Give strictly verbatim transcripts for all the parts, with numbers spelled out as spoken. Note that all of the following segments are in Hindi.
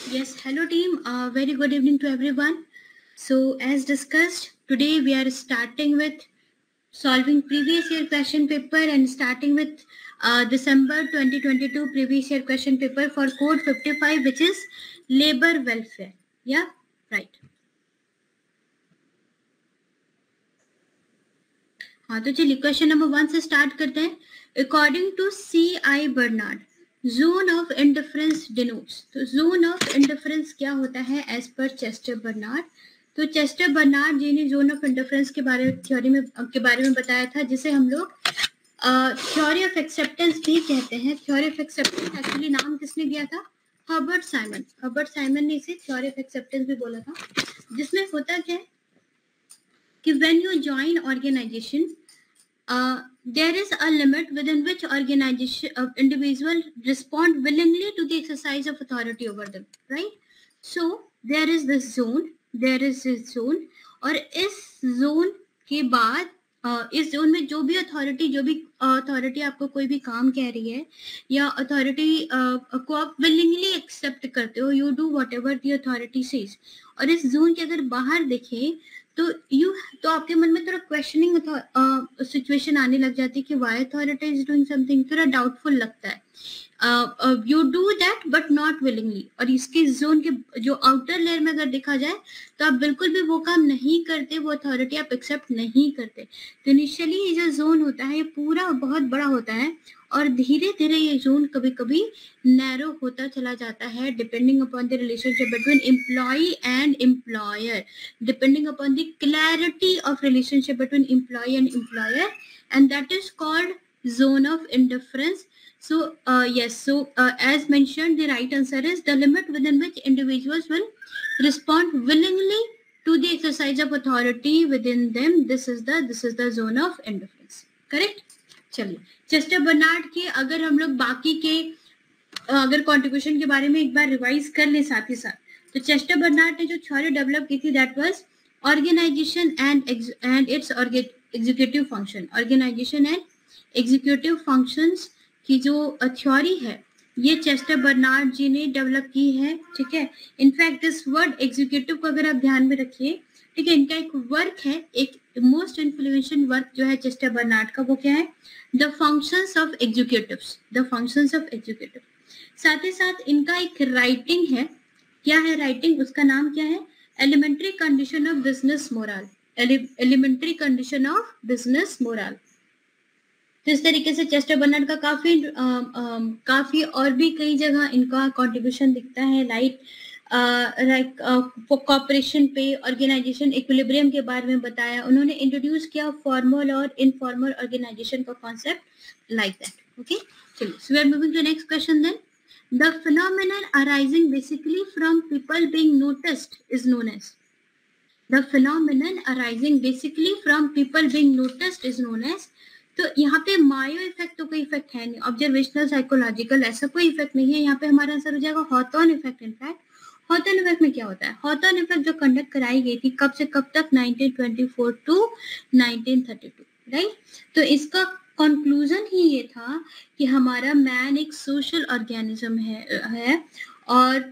Yes, hello team. Uh, very good evening to everyone. So as discussed, today we are starting with solving previous year question paper and starting with uh, December twenty twenty-two previous year question paper for code fifty-five, which is labor welfare. Yeah, right. हाँ तो चलिए क्वेश्चन नंबर वन से स्टार्ट करते हैं. According to C I Barnard, zone of indifference denotes. तो जोन ऑफ इंडिफरेंस क्या होता है एज पर चेस्टर बर्नार्ड? तो चेस्टर बर्नार्ड जी ने जोन ऑफ इंडिफरेंस के बारे में थ्योरी में के बारे में बताया था, जिसे हम लोग थ्योरी ऑफ एक्सेप्टेंस भी कहते हैं. थ्योरी ऑफ एक्सेप्टेंस एक्चुअली नाम किसने दिया था? Herbert Simon. हर्बर्ट साइमन ने इसे थ्योरी ऑफ एक्सेप्टेंस भी बोला था. जिसमें होता क्या है कि when you join organisation, Uh, there is a limit within which organization uh, individual respond willingly to the exercise of authority over them, right? So there is this zone, there is this zone, और इस zone के बाद uh, इस zone में जो भी अथॉरिटी जो भी अथॉरिटी uh, आपको कोई भी काम कह रही है या अथॉरिटी uh, को आप willingly एक्सेप्ट करते हो, you do whatever the authority says. और इस zone के अगर बाहर देखें तो यू तो आपके मन में थोड़ा क्वेश्चनिंग सिचुएशन आने लग जाती है कि why authority is doing something. थोड़ा डाउटफुल लगता है. You do that but not willingly. और इसके जोन के जो आउटर लेयर में अगर देखा जाए तो आप बिल्कुल भी वो काम नहीं करते, वो अथॉरिटी आप एक्सेप्ट नहीं करते. तो इनिशियली ये जो जोन होता है ये पूरा बहुत बड़ा होता है और धीरे धीरे ये जोन कभी कभी नैरो होता चला जाता है, depending upon the relationship between employee and employer, depending upon the clarity of relationship between employee and employer, and that is called zone of indifference. So uh, yes, so uh, as mentioned, the right answer is the limit within which individuals will respond willingly to the exercise of authority within them. This is the this is the zone of indifference. Correct? चलिए, चेस्टर बर्नार्ड के अगर हम लोग बाकी के अगर कॉन्ट्रीब्यूशन के बारे में एक बार रिवाइज कर ले साथ ही साथ, तो चेस्टर बर्नार्ड ने जो थ्योरी डेवलप की थी that was organisation and and its executive function. Organisation and executive functions की जो थ्योरी है ये चेस्टर बर्नार्ड जी ने डेवलप की है. ठीक है. इनफैक्ट दिस वर्ड एग्जीक्यूटिव को अगर आप ध्यान में रखिए, ठीक है, इनका एक वर्क है, एक मोस्ट इन्फ्लुएंशियल वर्क जो है चेस्टर बर्नार्ड का, वो क्या है? The functions of executives. The functions of executive. साथ ही साथ इनका एक राइटिंग है. क्या है राइटिंग? उसका नाम क्या है? Elementary condition of business moral. Elementary condition of business moral. तो इस तरीके से चेस्टर बर्नार्ड का काफी आ, आ, काफी और भी कई जगह इनका कंट्रीब्यूशन दिखता है. लाइक लाइक कॉर्पोरेशन पे ऑर्गेनाइजेशन इक्विलिब्रियम के बारे में बताया उन्होंने. इंट्रोड्यूस किया फॉर्मल और इनफॉर्मल ऑर्गेनाइजेशन का कॉन्सेप्ट लाइक दैट. ओके, चलिए, so we are moving to next question then. The phenomenon arising basically from people being noticed is known as. The phenomenon arising basically from people being noticed is known as. तो यहाँ पे मायो इफेक्ट तो कोई इफेक्ट है नहीं, ऑब्जर्वेशनल साइकोलॉजिकल ऐसा कोई इफेक्ट नहीं है. यहाँ पे हमारा आंसर हो जाएगा Hawthorne effect. In fact Hawthorne effect में क्या होता है? हॉथॉर्न इफेक्ट जो कंडक्ट कराई गई थी कब से कब तक? Nineteen twenty four to nineteen thirty two, right. तो इसका कंक्लूजन ही ये था कि हमारा मैन एक सोशल ऑर्गेनिज्म है, है और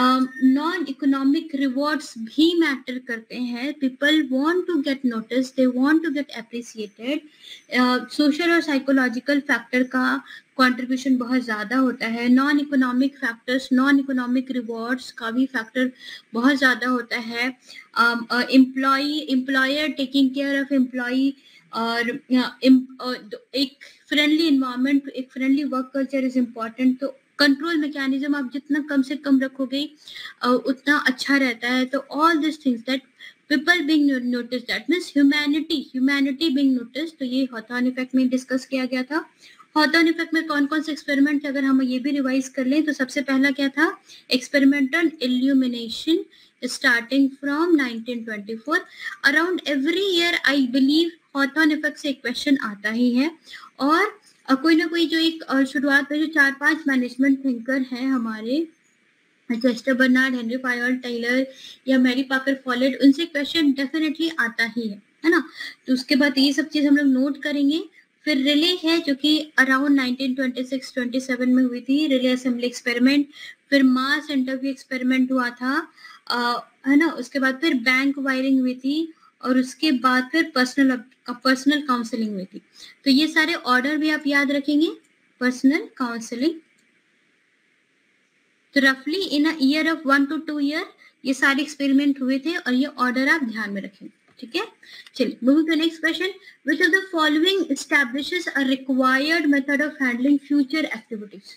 नॉन इकोनॉमिक रिवॉर्ड्स भी मैटर करते हैं. People want to get notice, they want to get appreciated. Social और साइकोलॉजिकल फैक्टर का कंट्रीब्यूशन बहुत ज़्यादा होता है. Non economic factors, non economic rewards का भी फैक्टर बहुत ज़्यादा होता है. Employee employer taking care of employee और uh, एक फ्रेंडली इन्वायरमेंट, एक friendly work culture is important. तो कंट्रोल मैकेनिज्म आप जितना कम से कम रखोगे uh, उतना अच्छा रहता है. तो all this things that people being notice, that means humanity humanity being notice. तो ये हॉथॉर्न इफेक्ट में डिस्कस किया गया था. हॉथॉर्न इफेक्ट में कौन कौन से एक्सपेरिमेंट थे अगर हम ये भी रिवाइज कर लें तो सबसे पहला क्या था? Experimental illumination starting from nineteen twenty four. Around every year I believe Hawthorne effect से एक क्वेश्चन आता ही है. और कोई ना कोई जो एक शुरुआत में जो चार पांच मैनेजमेंट थिंकर हैं हमारे, Chester Barnard, Henry Fayol Taylor या मैरी पाकर फॉलेट, उनसे क्वेश्चन डेफिनेटली आता ही है, है ना. तो उसके बाद ये सब चीज हम लोग नोट करेंगे. फिर रिले है जो कि around nineteen twenty six twenty seven में हुई थी, रिले असेंबली एक्सपेरिमेंट। फिर मास इंटरव्यू एक्सपेरिमेंट हुआ था, आ, है ना। उसके बाद फिर बैंक वायरिंग हुई थी, और उसके बाद फिर पर्सनल पर्सनल काउंसलिंग हुई थी। तो ये सारे ऑर्डर भी आप याद रखेंगे, पर्सनल काउंसलिंग। तो रफली in a year of one two two year ये सारे एक्सपेरिमेंट हुए थे, और ये ऑर्डर आप ध्यान में रखेंगे, ठीक है। चलिए moving to next question, which of the following establishes a required method of handling future activities.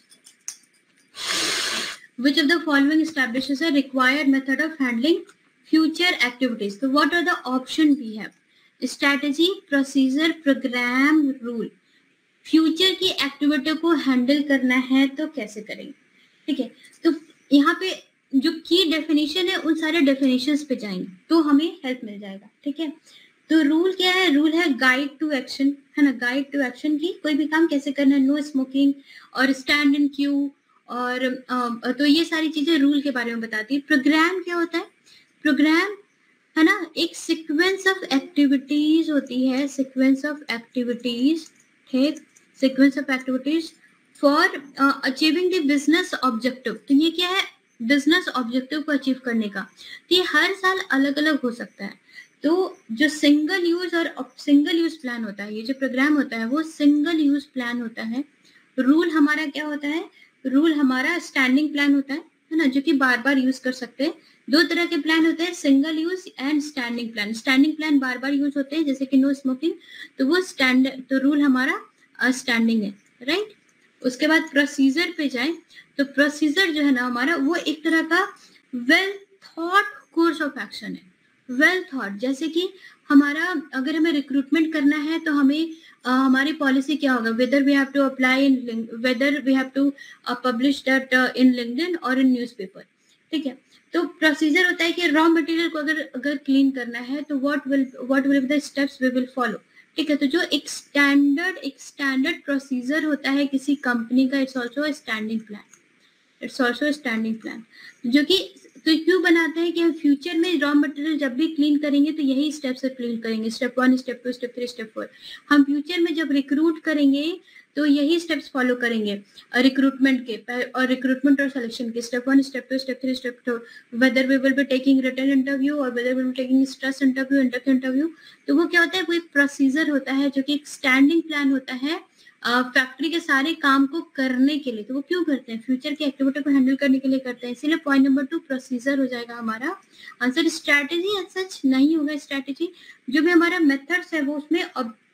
Which of the following establishes a required method of handling future activities? So what are the options we have? Strategy, procedure, program, rule. Future की एक्टिविटी को हैंडल करना है तो कैसे करेंगे, ठीक है। तो यहाँ पे जो की डेफिनेशन है उन सारे डेफिनेशंस पे जाएंगे तो हमें हेल्प मिल जाएगा, ठीक है। तो रूल क्या है? रूल है गाइड टू एक्शन, है ना। गाइड टू एक्शन की कोई भी काम कैसे करना है, नो स्मोकिंग और स्टैंड इन क्यू, और आ, तो ये सारी चीजें रूल के बारे में बताती है। प्रोग्राम क्या होता है? प्रोग्राम है ना एक सीक्वेंस ऑफ एक्टिविटीज होती है, सीक्वेंस ऑफ एक्टिविटीज, ठीक, sequence of activities for achieving the business objective. तो ये क्या है? बिजनेस ऑब्जेक्टिव को अचीव करने का। तो ये हर साल अलग अलग हो सकता है। तो जो सिंगल यूज और सिंगल यूज प्लान होता है, ये जो प्रोग्राम होता है वो सिंगल यूज प्लान होता है। रूल हमारा क्या होता है? रूल हमारा स्टैंडिंग प्लान होता है, है ना, जो कि बार बार यूज कर सकते हैं। दो तरह के प्लान होते हैं, single use and standing plan. Standing plan बार बार यूज होते हैं, जैसे कि नो स्मोकिंग, तो वो स्टैंड, तो रूल हमारा स्टैंडिंग है, राइट। उसके बाद प्रोसीजर पे जाए तो प्रोसीजर जो है ना हमारा वो एक तरह का well thought course of action है, वेल थॉट। जैसे कि हमारा अगर हमें रिक्रूटमेंट करना है तो हमें uh, हमारी पॉलिसी क्या होगा, whether we have to apply in, whether we have to publish that in LinkedIn और इन न्यूज़पेपर, ठीक है। तो प्रोसीजर होता है कि रॉ मटेरियल को अगर अगर क्लीन करना है तो what will what will be the steps we will follow, ठीक है। तो जो एक स्टैंडर्ड एक स्टैंडर्ड प्रोसीजर होता है किसी कंपनी का, it's also standing plan, it's also standing plan. जो कि तो क्यों बनाते हैं कि हम फ्यूचर में रॉ मटेरियल जब भी क्लीन करेंगे तो यही स्टेप से क्लीन करेंगे, step one, step two, step three, step four. हम फ्यूचर में जब रिक्रूट करेंगे तो यही स्टेप्स फॉलो करेंगे रिक्रूटमेंट के, और रिक्रूटमेंट और सिलेक्शन के, step one, step two, step three, step four, whether we will be taking written interview और whether we will be taking stress interview, interview interview तो वो क्या होता है? वो एक प्रोसीजर होता है जो कि एक स्टैंडिंग प्लान होता है फैक्ट्री uh, के सारे काम को करने के लिए। तो वो क्यों करते हैं? फ्यूचर की एक्टिविटी को हैंडल करने के लिए करते हैं। इसीलिए पॉइंट नंबर टू प्रोसीजर हो जाएगा हमारा आंसर। स्ट्रैटेजी सच नहीं होगा, स्ट्रैटेजी जो भी हमारा मेथड्स है वो उसमें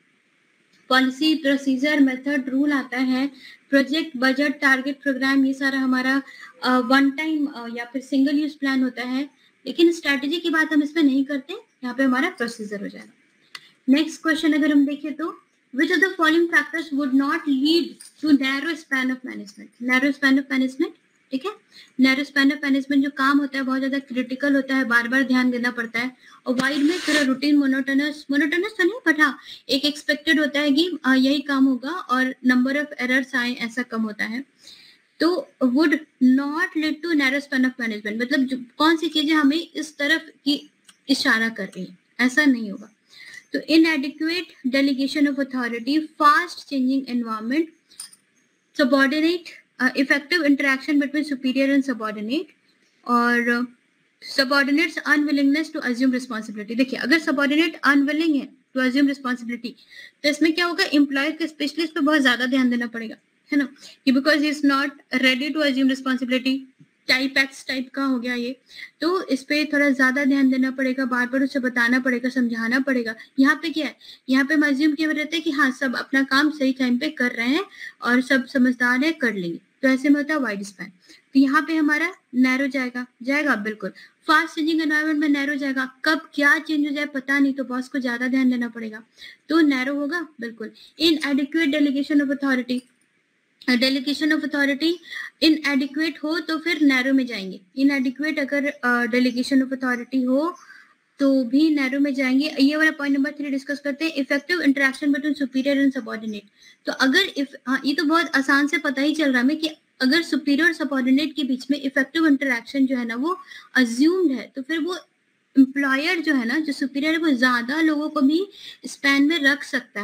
पॉलिसी, प्रोसीजर, मेथड, रूल आता है। प्रोजेक्ट, बजट, टारगेट, प्रोग्राम, ये सारा हमारा वन uh, टाइम uh, या फिर सिंगल यूज प्लान होता है। लेकिन स्ट्रैटेजी की बात हम इसमें नहीं करते, यहाँ पे हमारा प्रोसीजर हो जाएगा। नेक्स्ट क्वेश्चन अगर हम देखें तो which of the following factors would not lead to narrow span of management? narrow span of management, ठीक है। narrow span of management जो काम होता है बहुत ज्यादा क्रिटिकल होता है, बार बार ध्यान देना पड़ता है। और वाइड में थोड़ा रूटीन, मोनोटोनस, मोनोटोनस तो नहीं बट हाँ एक एक्सपेक्टेड होता है कि आ, यही काम होगा और नंबर ऑफ एरर्स आए, ऐसा कम होता है। तो would not lead to narrow span of management मतलब कौन सी चीजें हमें इस तरफ की इशारा कर रही है, ऐसा नहीं होगा। तो inadequate delegation of authority, fast changing environment, subordinate uh, effective interaction between superior and subordinate, और uh, subordinates unwillingness to assume responsibility। देखिए अगर subordinate unwilling है to assume responsibility तो इसमें क्या होगा? एम्प्लॉयर के स्पेशलिस्ट पे बहुत ज्यादा ध्यान देना पड़ेगा, है ना, कि because he is not ready to assume responsibility, type X type का हो गया ये। तो इस पे थोड़ा ज्यादा ध्यान देना पड़ेगा, बार बार उसे बताना पड़ेगा, समझाना पड़ेगा। यहाँ पे क्या है? यहाँ पे मज्यूम किया रहता है कि हाँ सब अपना काम सही टाइम पे कर रहे हैं और सब समझदार है, कर लेंगे। तो ऐसे में होता है वाइड स्पैन। तो यहाँ पे हमारा नैरो जाएगा, जाएगा बिल्कुल। फास्ट चेंजिंग एनवायरमेंट में नैरो जाएगा, कब क्या चेंज हो जाए पता नहीं, तो बॉस को ज्यादा ध्यान देना पड़ेगा, तो नैरो होगा बिल्कुल। Inadequate delegation of authority, delegation of authority inadequate हो तो फिर नैरो में जाएंगे। इनएडिक्वेट अगर डेलीगेशन ऑफ अथॉरिटी हो तो भी नैरो में जाएंगे। ये वाला पॉइंट नंबर थ्री डिस्कस करते हैं, effective interaction between superior and subordinate. तो अगर इफ हाँ, ये तो बहुत आसान से पता ही चल रहा है हमें कि अगर सुपीरियर और सबऑर्डिनेट के बीच में इफेक्टिव इंटरेक्शन जो है ना वो अज्यूम्ड है, तो फिर वो एम्प्लॉयर जो है ना, जो सुपीरियर है, वो ज्यादा लोगों को भी स्पैन में रख सकता है,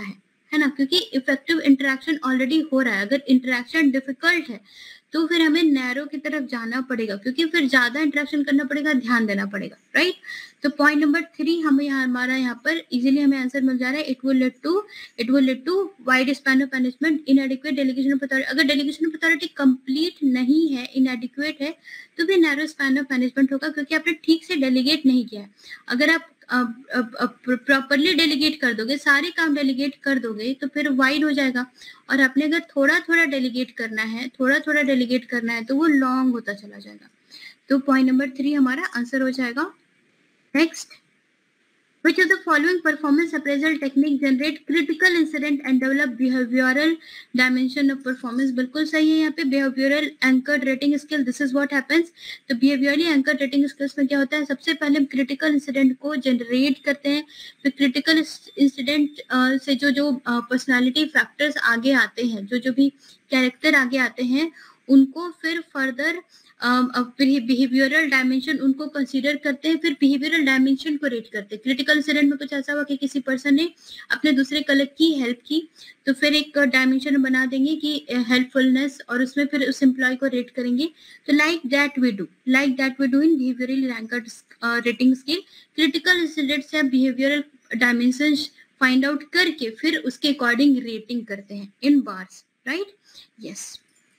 है ना, क्योंकि इफेक्टिव इंटरेक्शन ऑलरेडी हो रहा है। अगर इंटरेक्शन डिफिकल्ट है तो फिर हमें नैरो की तरफ जाना पड़ेगा, क्योंकि फिर ज्यादा इंटरेक्शन करना पड़ेगा, ध्यान देना पड़ेगा, राइट। तो पॉइंट नंबर थ्री हमें यहाँ हमारा यहाँ पर इजीली हमें आंसर मिल जा रहा है। It will lead to it will lead to wide span of management, inadequate delegation of authority. अगर डेलीगेशन ऑफ अथॉरिटी कंप्लीट नहीं है, इनएडिक्वेट है, तो भी नैरो स्पैन ऑफ मैनेजमेंट होगा, क्योंकि आपने ठीक से डेलीगेट नहीं किया है। अगर आप प्रॉपरली डेलीगेट कर दोगे, सारे काम डेलीगेट कर दोगे, तो फिर वाइड हो जाएगा। और आपने अगर थोड़ा थोड़ा डेलीगेट करना है, थोड़ा थोड़ा डेलीगेट करना है, तो वो लॉन्ग होता चला जाएगा। तो पॉइंट नंबर थ्री हमारा आंसर हो जाएगा। Next, which of the following performance appraisal technique generate critical incident and develop behavioral dimension of performance? बिल्कुल सही है यहाँ पे, behavioral anchored rating skill, this is what happens। तो behaviorally anchored rating skills में क्या होता है, सबसे पहले हम critical incident को generate करते हैं, फिर critical incident uh, से जो जो uh, personality factors आगे आते हैं, जो जो भी character आगे आते हैं, उनको फिर further बिहेवियरल डायमेंशन उनको कंसीडर करते हैं, फिर बिहेवियरल डायमेंशन को रेट करते हैं। क्रिटिकल इंसिडेंट में कुछ ऐसा हुआ कि किसी पर्सन ने अपने दूसरे कलीग की हेल्प की, तो फिर एक डायमेंशन बना देंगे कि हेल्पफुलनेस, और उसमें फिर उस एम्प्लॉय को रेट करेंगे। तो like that we do like that we do in behavioural anchored rating scale. Critical incident से बिहेवियरल डायमेंशन फाइंड आउट करके फिर उसके अकॉर्डिंग रेटिंग करते हैं इन बार्स, राइट। यस,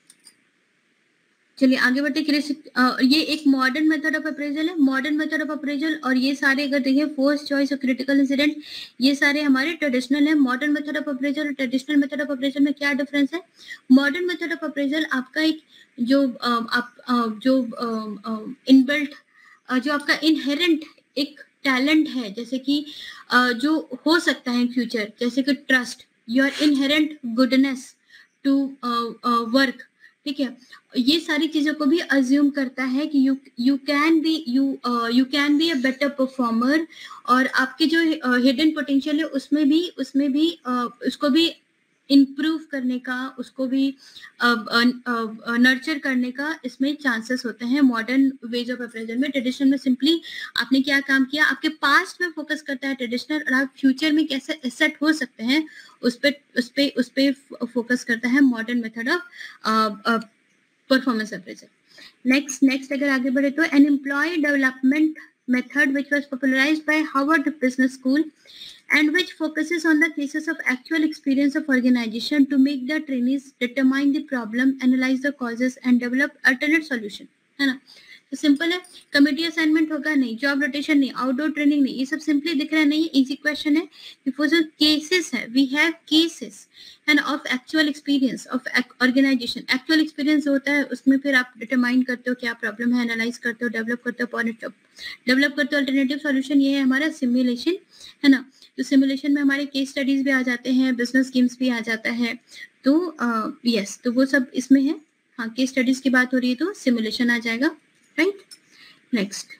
चलिए आगे बढ़ते हैं। ये एक मॉडर्न मेथड ऑफ अप्रेजल है, मॉडर्न मेथड ऑफ अप्रेजल। और ये सारे अगर देखें फोर्स चॉइस और क्रिटिकल इंसिडेंट, ये सारे हमारे ट्रेडिशनल है। मॉडर्न मेथड ऑफ अप्रेजल और ट्रेडिशनल मेथड ऑफ अप्रेजल में क्या डिफरेंस है? मॉडर्न मेथड ऑफ अप्रेजल आपका एक जो आप जो इनबिल्ट जो आपका इनहेरेंट एक टैलेंट है, जैसे कि जो हो सकता है इन फ्यूचर, जैसे कि trust, your inherent goodness to work, ठीक है, ये सारी चीजों को भी अज्यूम करता है कि you you can be you you can be a better performer. और आपके जो हिडन पोटेंशियल है उसमें भी उसमें भी uh, उसको भी इम्प्रूव करने का, उसको भी नर्चर uh, uh, करने का इसमें चांसेस होते हैं मॉडर्न वेज ऑफ अप्रेजल में। ट्रेडिशनल में सिंपली आपने क्या काम किया, आपके पास्ट में फोकस करता है ट्रेडिशनल, और आप फ्यूचर में कैसे एसेट हो सकते हैं उस पे उस पे उस पे फोकस करता है modern method of performance appraisal. Next next अगर आगे बढ़े तो an employee development method which was popularised by Harvard business school and which focuses on the cases of actual experience of organization to make the trainees determine the problem, analyze the causes and develop alternate solution, है ना। तो सिंपल है, कमेटी असाइनमेंट होगा नहीं, जॉब रोटेशन नहीं, आउटडोर ट्रेनिंग नहीं, ये सब सिंपली दिख रहा नहीं है, इजी क्वेश्चन है। बिकॉज जो केसेस है, we have cases and of actual experience of organisation. Actual experience होता है, उसमें फिर आप डिटरमाइन करते हो क्या प्रॉब्लम है, एनालाइज करते हो, डेवलप करते हो, डेवलप करते हो अल्टरनेटिव सॉल्यूशन। ये है हमारा सिमुलेशन, है ना। तो सिमुलेशन में हमारे केस स्टडीज भी आ जाते हैं, बिजनेस स्कीम्स भी आ जाता है। तो यस uh, तो वो सब इसमें है। हाँ, केस स्टडीज की बात हो रही है तो सिमुलेशन आ जाएगा, right. Next,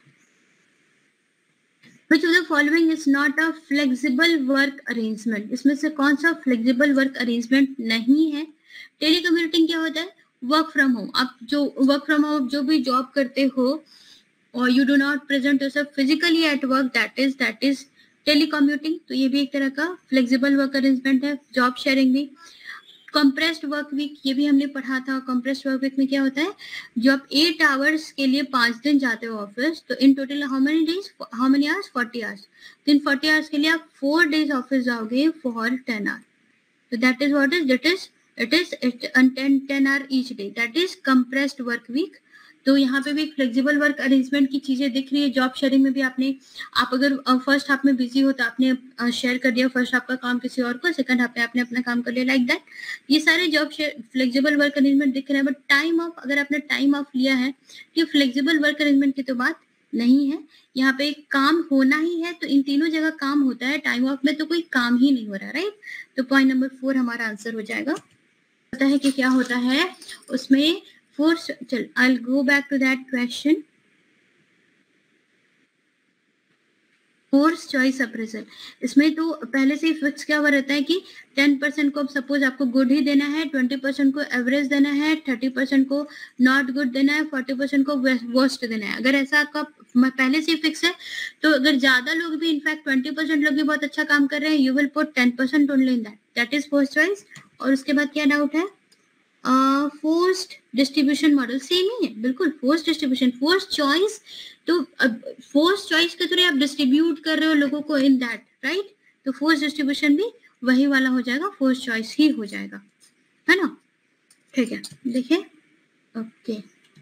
which of the following is not a flexible work arrangement? इसमें से कौन सा फ्लेक्सिबल वर्क अरेंजमेंट नहीं है? टेलीकम्यूटिंग क्या होता है? Work from home. आप जो वर्क फ्रॉम होम जो भी जॉब करते हो और you do not present yourself physically at work, that is that is telecommuting. तो ये भी एक तरह का फ्लेक्सिबल वर्क अरेंजमेंट है। जॉब शेयरिंग भी। कंप्रेस्ड वर्क वीक, ये भी हमने पढ़ा था। कंप्रेस्ड वर्क वीक में क्या होता है, जो आप एट आवर्स के लिए पांच दिन जाते हो ऑफिस, तो in total how many days, how many hours, forty hours. तो इन फोर्टी आवर्स के लिए आप फोर डेज ऑफिस जाओगे फॉर टेन आवर। तो that is what is that is it is ten ten hour each day, that is compressed work week. तो यहाँ पे भी फ्लेक्सिबल वर्क अरेंजमेंट की चीजें दिख रही है। जॉब शेयरिंग में भी आपने, आप अगर फर्स्ट हाफ में बिजी हो तो आपने शेयर कर दिया फर्स्ट हाफ का काम किसी और को, सेकंड हाफ में आपने अपना काम कर लिया, लाइक दैट। ये सारे job share flexible work arrangement दिख रहे हैं। बट टाइम ऑफ, अगर आपने टाइम ऑफ लिया है, ये फ्लेक्सिबल वर्क अरेंजमेंट की तो बात नहीं है। यहाँ पे काम होना ही है, तो इन तीनों जगह काम होता है, टाइम ऑफ में तो कोई काम ही नहीं हो रहा, राइट। तो पॉइंट नंबर फोर हमारा आंसर हो जाएगा। पता है कि क्या होता है उसमें फोर्स। चल, I'll go back to that question. Force choice appraisal, इसमें तो पहले से ही फिक्स क्या हुआ रहता है कि टेन परसेंट को सपोज आपको गुड ही देना है, ट्वेंटी परसेंट को एवरेज देना है, थर्टी परसेंट को नॉट गुड देना है, फोर्टी परसेंट को वर्स्ट देना है। अगर ऐसा आपका पहले से ही फिक्स है, तो अगर ज्यादा लोग भी, इनफैक्ट ट्वेंटी परसेंट लोग भी बहुत अच्छा काम कर रहे हैं, you will put ten percent only in that, that is first choice. और उसके बाद क्या डाउट है? फोर्स्ड डिस्ट्रीब्यूशन मॉडल सेम ही है बिल्कुल, फोर्स्ड डिस्ट्रीब्यूशन, फोर्स्ड चॉइस, तो फोर्स्ड चॉइस के थ्रू आप डिस्ट्रीब्यूट कर रहे हो लोगों को इन दैट, राइट? तो फोर्स्ड डिस्ट्रीब्यूशन भी वही वाला हो जाएगा, फोर्स्ड चॉइस ही हो जाएगा, है ना? ठीक है, देखिए, ओके,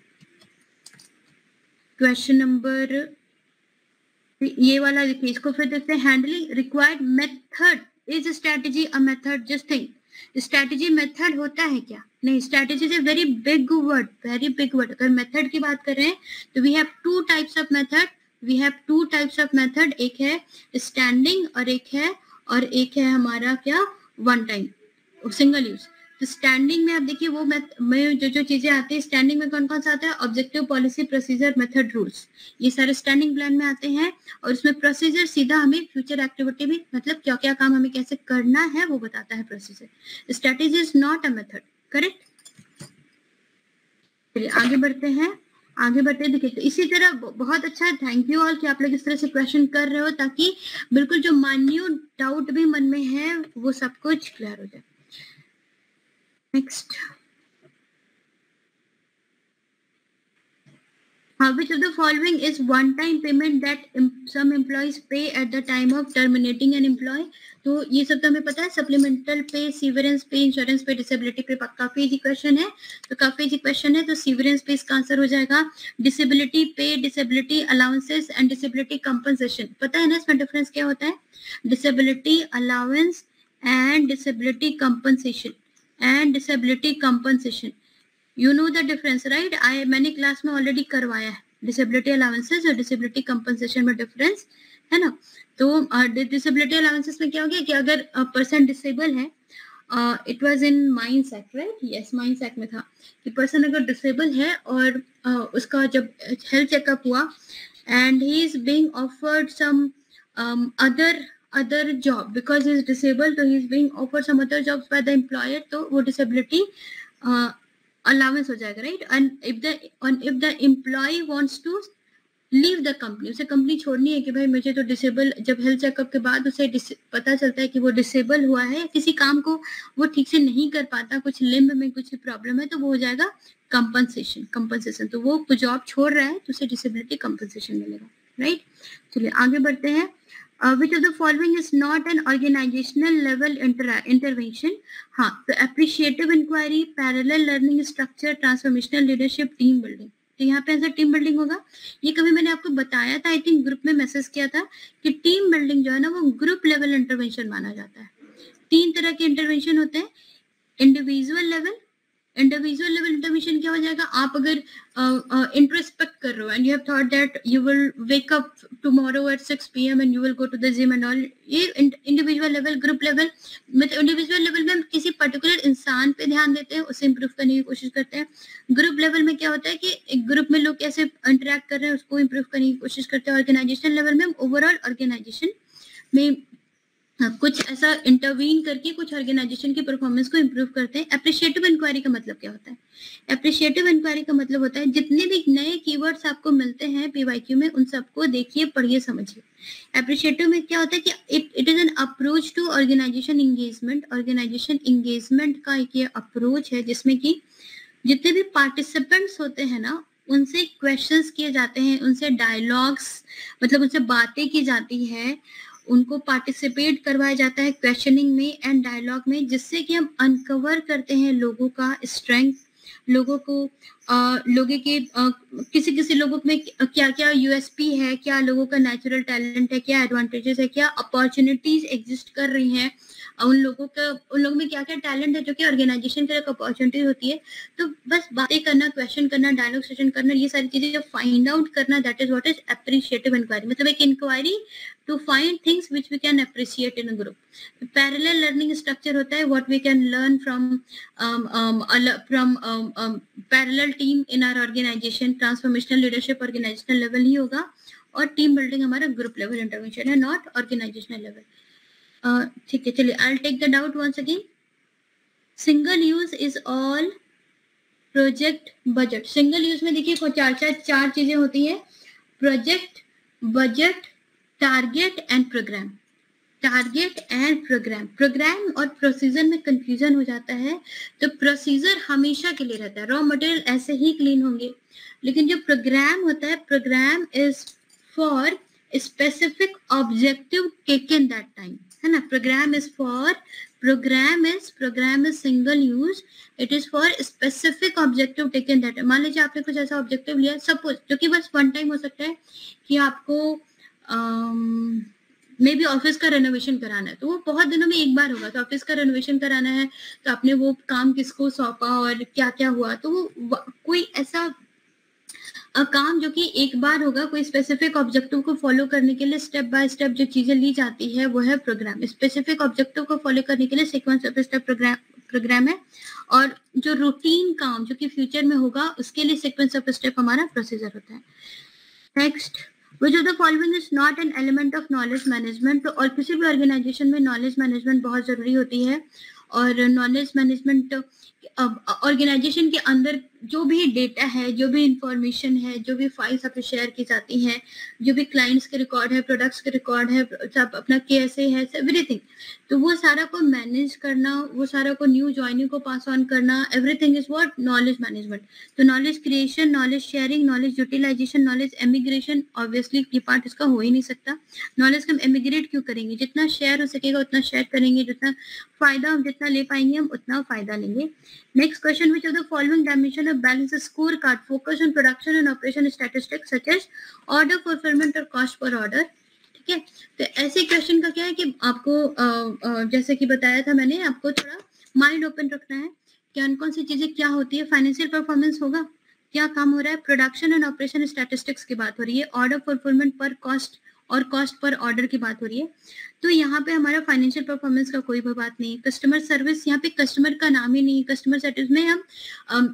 क्वेश्चन नंबर ये वाला देखिए, इसको फिर देखते हैं। Handling required method is strategy a method, just think, strategy method होता है क्या? नहीं, strategy is a very big word, very big word. अगर मेथड की बात कर रहे हैं तो we have two types of method, we have two types of method, एक है स्टैंडिंग और एक है और एक है हमारा क्या, वन टाइम सिंगल यूज। तो स्टैंडिंग में आप देखिए वो में जो जो चीजें आती है, स्टैंडिंग में कौन कौन सा आता है? Objective, policy, procedure, method, rules, ये सारे स्टैंडिंग प्लान में आते हैं। और उसमें प्रोसीजर सीधा हमें फ्यूचर एक्टिविटी भी, मतलब क्या क्या काम हमें कैसे करना है वो बताता है procedure. Strategy is not a method, correct? चलिए आगे बढ़ते हैं, आगे बढ़ते देखिए। तो इसी तरह बहुत अच्छा, थैंक यू ऑल कि आप लोग इस तरह से क्वेश्चन कर रहे हो, ताकि बिल्कुल जो मान्यूट डाउट भी मन में है वो सब कुछ क्लियर हो जाए। Next, uh, which of the following is one-time payment that some employees pay at the time of terminating an employee? तो ये सब तो हमें पता है, सप्लीमेंटल पे, सीवरेंस पे, इंश्योरेंस पे, डिसेबिलिटी पे, काफी इजी क्वेश्चन है। तो काफी इजी क्वेश्चन है, तो सीवरेंस पे इसका आंसर हो जाएगा। डिसेबिलिटी पे, disability allowances and disability compensation, पता है ना इसमें डिफरेंस क्या होता है? Disability allowance and disability compensation, and disability compensation, you know the difference, right? I मैंने क्लास में ऑलरेडी करवाया है डिसेबिलिटी अलाउंसेस और डिसेबिलिटी कंपनसेशन में डिफरेंस, है ना? तो डिसेबिलिटी uh, अलाउंसेस में क्या हो गया कि अगर पर्सन डिसेबल है, it was in mines act, right? Yes, mines act में था कि पर्सन अगर डिसेबल है और uh, उसका जब हेल्थ चेकअप हुआ and he is being offered some other other job because he is disabled, so he is being offered some other jobs by the employer, तो वो disability uh, allowance हो जाएगा, right? And if the and if the employee wants to leave the company, उसे कंपनी छोड़नी है कि भाई मुझे तो डिसेबल, जब हेल्थ चेकअप के बाद उसे पता चलता है कि वो डिसेबल हुआ है, किसी काम को वो ठीक से नहीं कर पाता, कुछ लिम्ब में कुछ प्रॉब्लम है, तो वो हो जाएगा कंपनसेशन, कंपनसेशन। तो वो जॉब छोड़ रहा है तो उसे डिसेबिलिटी कंपनसेशन मिलेगा, राइट? चलिए आगे बढ़ते हैं। Uh, which of the following is not an organizational level inter intervention? हाँ, तो appreciative inquiry, parallel learning structure, transformational leadership, team building। तो यहाँ पे आंसर टीम बिल्डिंग होगा। ये कभी मैंने आपको बताया था, आई थिंक ग्रुप में मैसेज किया था कि टीम बिल्डिंग जो है ना वो ग्रुप लेवल इंटरवेंशन माना जाता है। तीन तरह के इंटरवेंशन होते हैं। Individual level, individual level intervention क्या हो जाएगा? आप अगर इंट्रोस्पेक्ट uh, uh, कर रहे हो and you have thought that you will wake up tomorrow at six P M and you will go to the gym and all, ये इंडिविजुअल लेवल। ग्रुप लेवल मतलब इंडिविजुअल लेवल में हम किसी पर्टिकुलर इंसान पे ध्यान देते हैं, उसे इंप्रूव करने की कोशिश करते हैं। ग्रुप लेवल में क्या होता है कि एक ग्रुप में लोग कैसे इंटरेक्ट कर रहे हैं उसको इंप्रूव करने की कोशिश करते हैं। ऑर्गेनाइजेशन लेवल में हम ओवरऑल ऑर्गेनाइजेशन में हाँ, कुछ ऐसा इंटरवीन करके कुछ ऑर्गेनाइजेशन की परफॉर्मेंस को इंप्रूव करते हैं। एप्रिशिएटिव इंक्वायरी का मतलब क्या होता है? एप्रिशिएटिव इंक्वायरी का मतलब होता है जितने भी नए कीवर्ड्स आपको मिलते हैं पीवाईक्यू में, उन सबको देखिए, पढ़िए, समझिए। एप्रिशिएटिव में क्या होता है कि it it is an approach to organization engagement. Organization engagement का एक ये अप्रोच है जिसमें कि जितने भी पार्टिसिपेंट्स होते हैं ना उनसे क्वेश्चंस किए जाते हैं, उनसे डायलॉग्स मतलब उनसे बातें की जाती है, उनको पार्टिसिपेट करवाया जाता है क्वेश्चनिंग में एंड डायलॉग में, जिससे कि हम अनकवर करते हैं लोगों का स्ट्रेंथ, लोगों को आ, लोगों के आ, किसी किसी लोगों में क्या क्या यूएसपी है, क्या लोगों का नेचुरल टैलेंट है, क्या एडवांटेजेस है, क्या अपॉर्चुनिटीज एग्जिस्ट कर रही हैं, उन लोगों का उन लोगों में क्या क्या टैलेंट है जो कि ऑर्गेनाइजेशन के लिए अपॉर्चुनिटी होती है। तो बस बातें करना, क्वेश्चन करना, डायलॉग सेशन करना, ये सारी चीजें जब फाइंड आउट करना, that is what is appreciative inquiry. मतलब एक inquiry to find things which we can appreciate in a group. Parallel learning structure होता है what we can learn from from parallel team in our organization. Transformational leadership organizational level ही होगा और टीम बिल्डिंग हमारा ग्रुप लेवल इंटरवेंशन है, नॉट ऑर्गेनाइजेशनल लेवल। ठीक है, चलिए I will take the doubt once again. Single use is all project budget. Single use में देखिए चार चार चार चीजें होती है, project, budget, target and program. Target and program. Program और प्रोसीजर में कंफ्यूजन हो जाता है, तो प्रोसीजर हमेशा के लिए रहता है, रॉ मटेरियल ऐसे ही क्लीन होंगे, लेकिन जो प्रोग्राम होता है, program is for specific objective taken that time, है ना। Program is for program is program is single use, it is for specific objective taken that. मान लीजिए आपने कुछ ऐसा ऑब्जेक्टिव लिया, सपोज, जो कि बस वन टाइम हो सकता है, कि आपको मे बी ऑफिस का रेनोवेशन कराना है, तो वो बहुत दिनों में एक बार होगा, तो ऑफिस का रेनोवेशन कराना है, तो आपने वो काम किसको सौंपा और क्या क्या हुआ, तो वो कोई ऐसा काम जो कि एक बार होगा, कोई स्पेसिफिक ऑब्जेक्टिव को फॉलो करने के लिए स्टेप बाय स्टेप जो चीजें ली जाती है वो है प्रोग्राम। स्पेसिफिक ऑब्जेक्टिव को फॉलो करने के लिए sequence of step program program है, और जो रूटीन काम जो कि फ्यूचर में होगा उसके लिए सीक्वेंस ऑफ स्टेप हमारा प्रोसीजर होता है। Next, which of the following is not an element of knowledge management? तो और किसी भी ऑर्गेनाइजेशन में नॉलेज मैनेजमेंट बहुत जरूरी होती है, और नॉलेज मैनेजमेंट ऑर्गेनाइजेशन के अंदर जो भी डेटा है, जो भी इंफॉर्मेशन है, जो भी फाइल्स आपसे शेयर की जाती हैं, जो भी क्लाइंट्स के रिकॉर्ड है, प्रोडक्ट्स के रिकॉर्ड है, सब अपना कैसे है, एवरीथिंग, तो वो सारा को मैनेज करना, वो सारा को न्यू ज्वाइनिंग को पास ऑन करना, everything is what knowledge management. तो knowledge creation, knowledge sharing, knowledge utilization, knowledge emigration, obviously ये पार्ट इसका हो ही नहीं सकता। नॉलेज को हम एमिग्रेट क्यों करेंगे? जितना शेयर हो सकेगा उतना शेयर करेंगे, जितना फायदा हम जितना ले पाएंगे हम उतना फायदा लेंगे। Next question, which of the following dimension of balance scorecard focus on production and operation statistics such as order fulfillment or cost per order? ठीक है, तो ऐसे क्वेश्चन का क्या है कि आपको आ, आ, जैसे कि बताया था मैंने, आपको थोड़ा माइंड ओपन रखना है कि कौन कौन सी चीजें क्या होती है। फाइनेंशियल परफॉर्मेंस होगा, क्या काम हो रहा है, प्रोडक्शन एंड ऑपरेशन स्टैटिस्टिक्स की बात हो रही है, ऑर्डर फुलफिलमेंट पर कॉस्ट और कॉस्ट पर ऑर्डर की बात हो रही है। तो यहाँ पे हमारा फाइनेंशियल परफॉर्मेंस का कोई भी बात नहीं। कस्टमर सर्विस, यहाँ पे कस्टमर का नाम ही नहीं, कस्टमर सर्विस में हम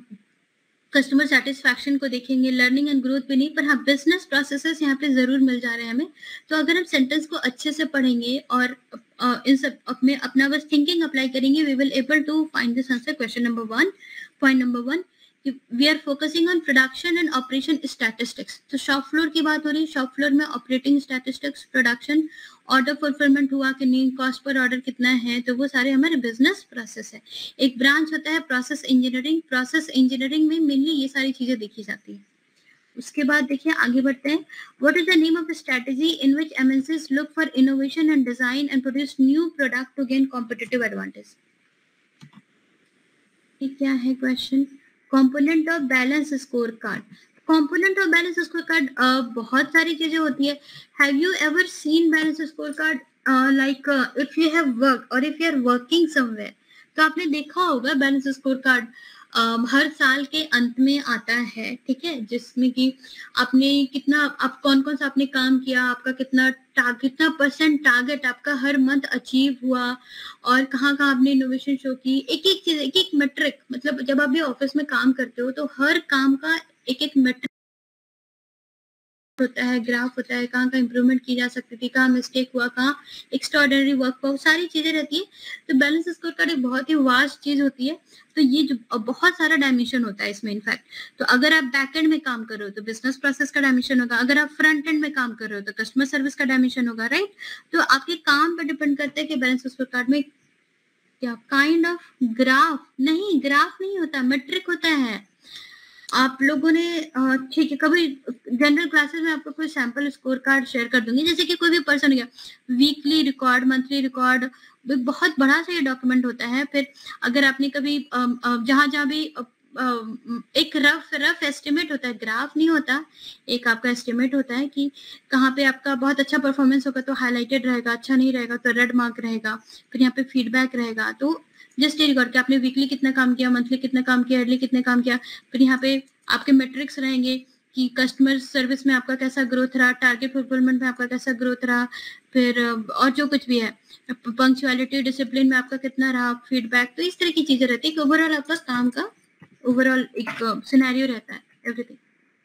कस्टमर सेटिस्फैक्शन को देखेंगे, लर्निंग एंड ग्रोथ पे नहीं, पर हाँ बिजनेस प्रोसेसेस यहाँ पे जरूर मिल जा रहे हैं हमें। तो अगर हम सेंटेंस को अच्छे से पढ़ेंगे और uh, इन सब अपने अपना बस थिंकिंग अप्लाई करेंगे, we will able to find this answer. Question number one, point number one, we are focusing on production and operation statistics. तो शॉप फ्लोर की बात हो रही है, शॉप फ्लोर में operating statistics, production, order fulfilment हुआ कि नहीं, कॉस्ट पर ऑर्डर कितना है, तो वो सारे हमारे बिजनेस प्रोसेस है। एक ब्रांच होता है प्रोसेस इंजीनियरिंग, प्रोसेस इंजीनियरिंग में मेनली ये सारी चीजें देखी जाती है। उसके बाद देखिए आगे बढ़ते हैं। What is the name of strategy in which MNCs look for innovation and design and produce new product to gain competitive advantage? ये क्या है question? Component of balance score card. Component of balance score card बहुत सारी चीजें होती है। Have you ever seen balance score card? Like if you have work और if you are working somewhere, तो आपने देखा होगा बैलेंस स्कोर कार्ड Uh, हर साल के अंत में आता है, ठीक है, जिसमें कि आपने कितना, आप कौन कौन सा आपने काम किया, आपका कितना कितना परसेंट टारगेट आपका हर मंथ अचीव हुआ, और कहाँ कहाँ आपने इनोवेशन शो की, एक एक चीज, एक एक मेट्रिक। मतलब जब आप भी ऑफिस में काम करते हो तो हर काम का एक एक मेट्रिक होता है, ग्राफ होता है, कहाँ कहाँ इंप्रूवमेंट की जा सकती थी, कहाँ मिस्टेक हुआ, कहाँ एक्स्ट्राऑर्डिनरी वर्क हुआ, सारी चीजें रहती है। तो बैलेंस स्कोर कार्ड एक बहुत ही वास्ट चीज होती है। तो ये जो बहुत सारा डायमेंशन होता है इसमें इनफैक्ट। तो अगर आप बैक एंड में काम कर रहे हो तो बिजनेस प्रोसेस का डायमेंशन होगा, अगर आप फ्रंट एंड में काम कर रहे हो तो कस्टमर सर्विस का डायमेंशन होगा, राइट। तो आपके काम पर डिपेंड करता है कि बैलेंस स्कोर कार्ड में क्या काइंड ऑफ ग्राफ, नहीं ग्राफ नहीं होता, मेट्रिक होता है। आप लोगों ने ठीक है, कभी जनरल क्लासेस में आपको कोई सैंपल स्कोर कार्ड शेयर कर दूंगी, जैसे कि कोई भी पर्सन हो गया, वीकली रिकॉर्ड, मंथली रिकॉर्ड, बहुत बड़ा सा ये डॉक्यूमेंट होता है। फिर अगर आपने कभी जहां जहां भी एक रफ रफ एस्टिमेट होता है, ग्राफ नहीं होता, एक आपका एस्टिमेट होता है कि कहाँ पे आपका बहुत अच्छा परफॉर्मेंस होगा तो हाईलाइटेड रहेगा, अच्छा नहीं रहेगा तो रेड मार्क रहेगा, फिर यहाँ पे फीडबैक रहेगा। तो जस्ट ये रिकॉर्ड कि आपने वीकली कितना काम किया, मंथली कितना काम किया, ईयरली कितना काम किया, फिर यहाँ पे आपके मेट्रिक्स रहेंगे कि कस्टमर सर्विस में आपका कैसा ग्रोथ रहा, टारगेट फुलफिलमेंट में आपका कैसा ग्रोथ रहा, फिर और जो कुछ भी है, पंक्चुअलिटी, डिसिप्लिन में आपका कितना रहा, फीडबैक। तो इस तरह की चीजें रहती है कि ओवरऑल आपका काम का ओवरऑल एक सिनेरियो रहता है, everything.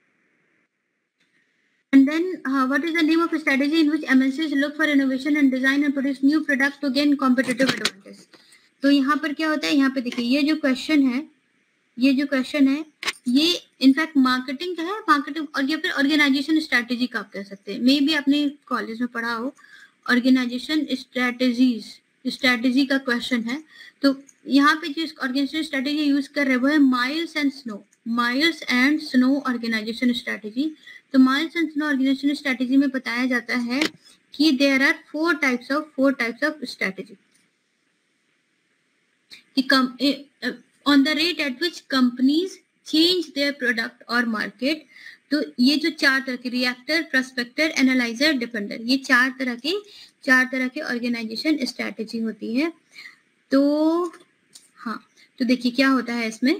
And then uh, what is the name of a strategy in which M N Cs look for innovation and design and produce new products to gain competitive advantage? तो यहाँ पर क्या होता है, यहाँ पे देखिए ये जो क्वेश्चन है, ये जो क्वेश्चन है ये इनफैक्ट मार्केटिंग का है, मार्केटिंग और या फिर ऑर्गेनाइजेशन स्ट्रेटेजी का आप कह सकते हैं। मे भी आपने कॉलेज में पढ़ा हो ऑर्गेनाइजेशन स्ट्रेटजीज, स्ट्रेटजी का क्वेश्चन है। तो यहाँ पे जो ऑर्गेनाइजेशन स्ट्रेटजी यूज कर रहे हैं वो है Miles and Snow, Miles and Snow organization strategy. तो Miles and Snow organization strategy में बताया जाता है कि there are four types of four types of strategy on the rate at which companies change their product और मार्केट। तो ये जो चार तरह के रिएक्टर, प्रोस्पेक्टर, एनालाइजर, डिफेंडर, ये चार तरह के चार तरह के ऑर्गेनाइजेशन स्ट्रेटजी होती है। तो हाँ, तो देखिए क्या होता है इसमें।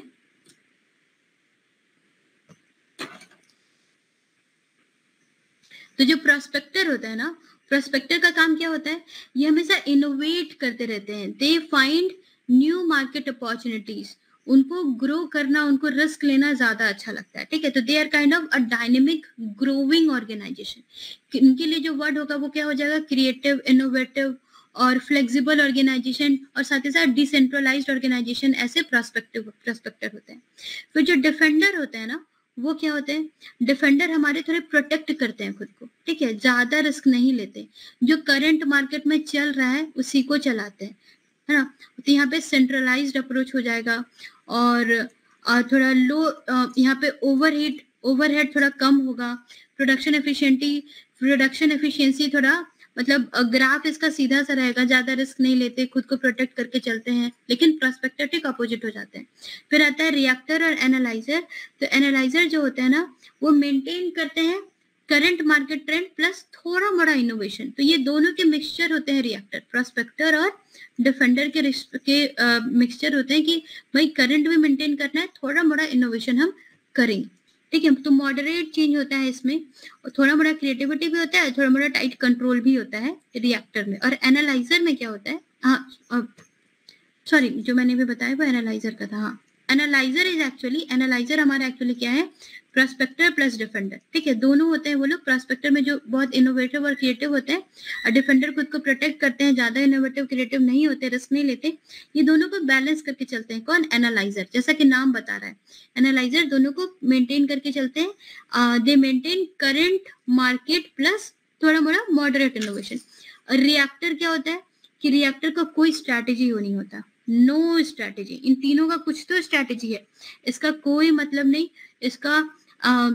तो जो प्रोस्पेक्टर होता है ना, प्रोस्पेक्टर का काम क्या होता है, ये हमेशा इनोवेट करते रहते हैं। They find new market opportunities, उनको ग्रो करना, उनको रिस्क लेना ज्यादा अच्छा लगता है, ठीक है। तो they are kind of a dynamic growing organization. इनके लिए जो वर्ड होगा वो क्या हो जाएगा, क्रिएटिव, इनोवेटिव और फ्लेक्सिबल ऑर्गेनाइजेशन, और साथ ही साथ डिसेंट्रलाइज्ड ऑर्गेनाइजेशन, ऐसे प्रोस्पेक्टिव प्रोस्पेक्टर होते हैं। फिर जो डिफेंडर होते हैं ना, वो क्या होते हैं, डिफेंडर हमारे थोड़े प्रोटेक्ट करते हैं खुद को, ठीक है, ज्यादा रिस्क नहीं लेते, जो करंट मार्केट में चल रहा है उसी को चलाते हैं, है ना। तो यहाँ पे सेंट्रलाइज्ड अप्रोच हो जाएगा, और थोड़ा लो, यहाँ पे ओवरहेड ओवरहेड थोड़ा कम होगा, प्रोडक्शन एफिशिएंटी प्रोडक्शन एफिशिएंसी थोड़ा मतलब ग्राफ इसका सीधा सा रहेगा, ज्यादा रिस्क नहीं लेते, खुद को प्रोटेक्ट करके चलते हैं, लेकिन प्रोस्पेक्टर ठीक अपोजिट हो जाते हैं। फिर आता है रिएक्टर और एनालाइजर। तो एनालाइजर जो होते हैं ना, वो मेंटेन करते हैं करंट मार्केट ट्रेंड प्लस थोड़ा मोड़ा इनोवेशन। तो ये दोनों के मिक्सचर होते हैं रिएक्टर, प्रोस्पेक्टर और डिफेंडर के के मिक्सचर होते हैं कि भाई करंट भी मेंटेन करना है, थोड़ा मोड़ा इनोवेशन हम करेंगे, ठीक है। तो मॉडरेट चेंज होता है इसमें, और थोड़ा मोड़ा क्रिएटिविटी भी होता है, थोड़ा मोड़ा टाइट कंट्रोल भी होता है रिएक्टर में। और एनालाइजर में क्या होता है, हाँ सॉरी, जो मैंने भी बताया वो एनालाइजर का था। हाँ, एनालाइजर इज एक्चुअली एनालाइजर हमारा एक्चुअली क्या है, प्रोस्पेक्टर प्लस डिफेंडर, ठीक है, दोनों होते हैं वो लोग। प्रोस्पेक्टर में जो बहुत इनोवेटिव और क्रिएटिव होते हैं, और डिफेंडर खुद को प्रोटेक्ट करते हैं, ज्यादा इनोवेटिव क्रिएटिव नहीं होते, रिस्क नहीं लेते। ये दोनों को बैलेंस करके चलते हैं कौन, एनालाइजर, जैसा कि नाम बता रहा है। एनालाइजर दोनों को मेंटेन करके चलते हैं, they maintain current market plus थोड़ा मोड़ा मॉडरेट इनोवेशन। और रिएक्टर क्या होता है कि रिएक्टर का कोई स्ट्रैटेजी हो नहीं होता, नो स्ट्रैटेजी। इन तीनों का कुछ तो स्ट्रैटेजी है, इसका कोई मतलब नहीं, इसका आ,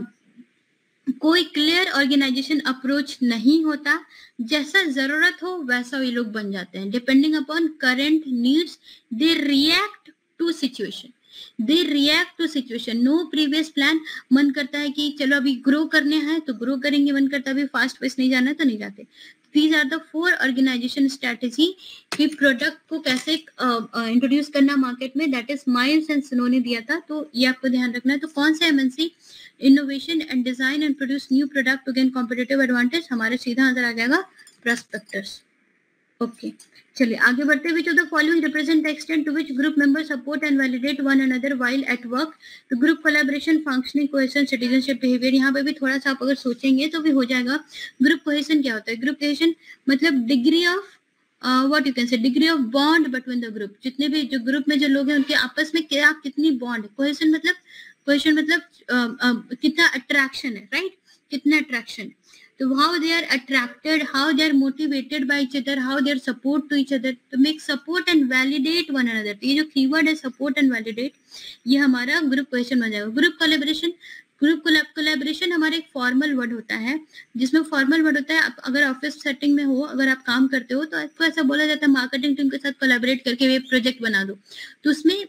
कोई क्लियर ऑर्गेनाइजेशन अप्रोच नहीं होता, जैसा जरूरत हो वैसा ये लोग बन जाते हैं। Depending upon current needs they react to situation, they react to situation, no previous plan. मन करता है कि चलो अभी ग्रो करने हैं तो ग्रो करेंगे, मन करता है अभी फास्ट पेस नहीं जाना तो नहीं जाते। These are the four organization strategy कि प्रोडक्ट को कैसे इंट्रोड्यूस uh, uh, करना मार्केट में, that is Miles and Snow ने दिया था, तो ये आपको ध्यान रखना है। तो कौन सा MNC innovation and design and produce new product to gain competitive advantage, हमारे सीधा आंसर आ जाएगा प्रोस्पेक्टर्स। Okay okay. चलिए आगे बढ़ते हुए, जो the following represent the extent to which group members support and validate one another while at work. तो group collaboration, functioning, cohesion, citizenship, behaviour, यहाँ पे भी थोड़ा सा आप अगर सोचेंगे तो भी हो जाएगा। ग्रुप कोहेशन क्या होता है, ग्रुप कोहेशन मतलब degree of what you can say degree of bond between the group, जितने भी जो ग्रुप में जो लोग हैं उनके आपस में क्या कितनी बॉन्ड। कोहेशन मतलब कोहेशन मतलब uh, uh, कितना अट्रैक्शन है, राइट, कितना attraction. So how they are attracted, how they are motivated by each other, how they are support to each other, to make support and validate one another। तो ये जो कीवर्ड है support and validate, ये हमारा ग्रुप क्वेश्चन बन जाएगा। ग्रुप कोलैबोरेशन, ग्रुप कोलैबोरेशन हमारा एक फॉर्मल वर्ड होता है, जिसमें फॉर्मल वर्ड होता है, आप अगर ऑफिस सेटिंग में हो, अगर आप काम करते हो तो आपको ऐसा बोला जाता है मार्केटिंग टीम के साथ कोलैबोरेट करके ये प्रोजेक्ट बना दो। तो उसमें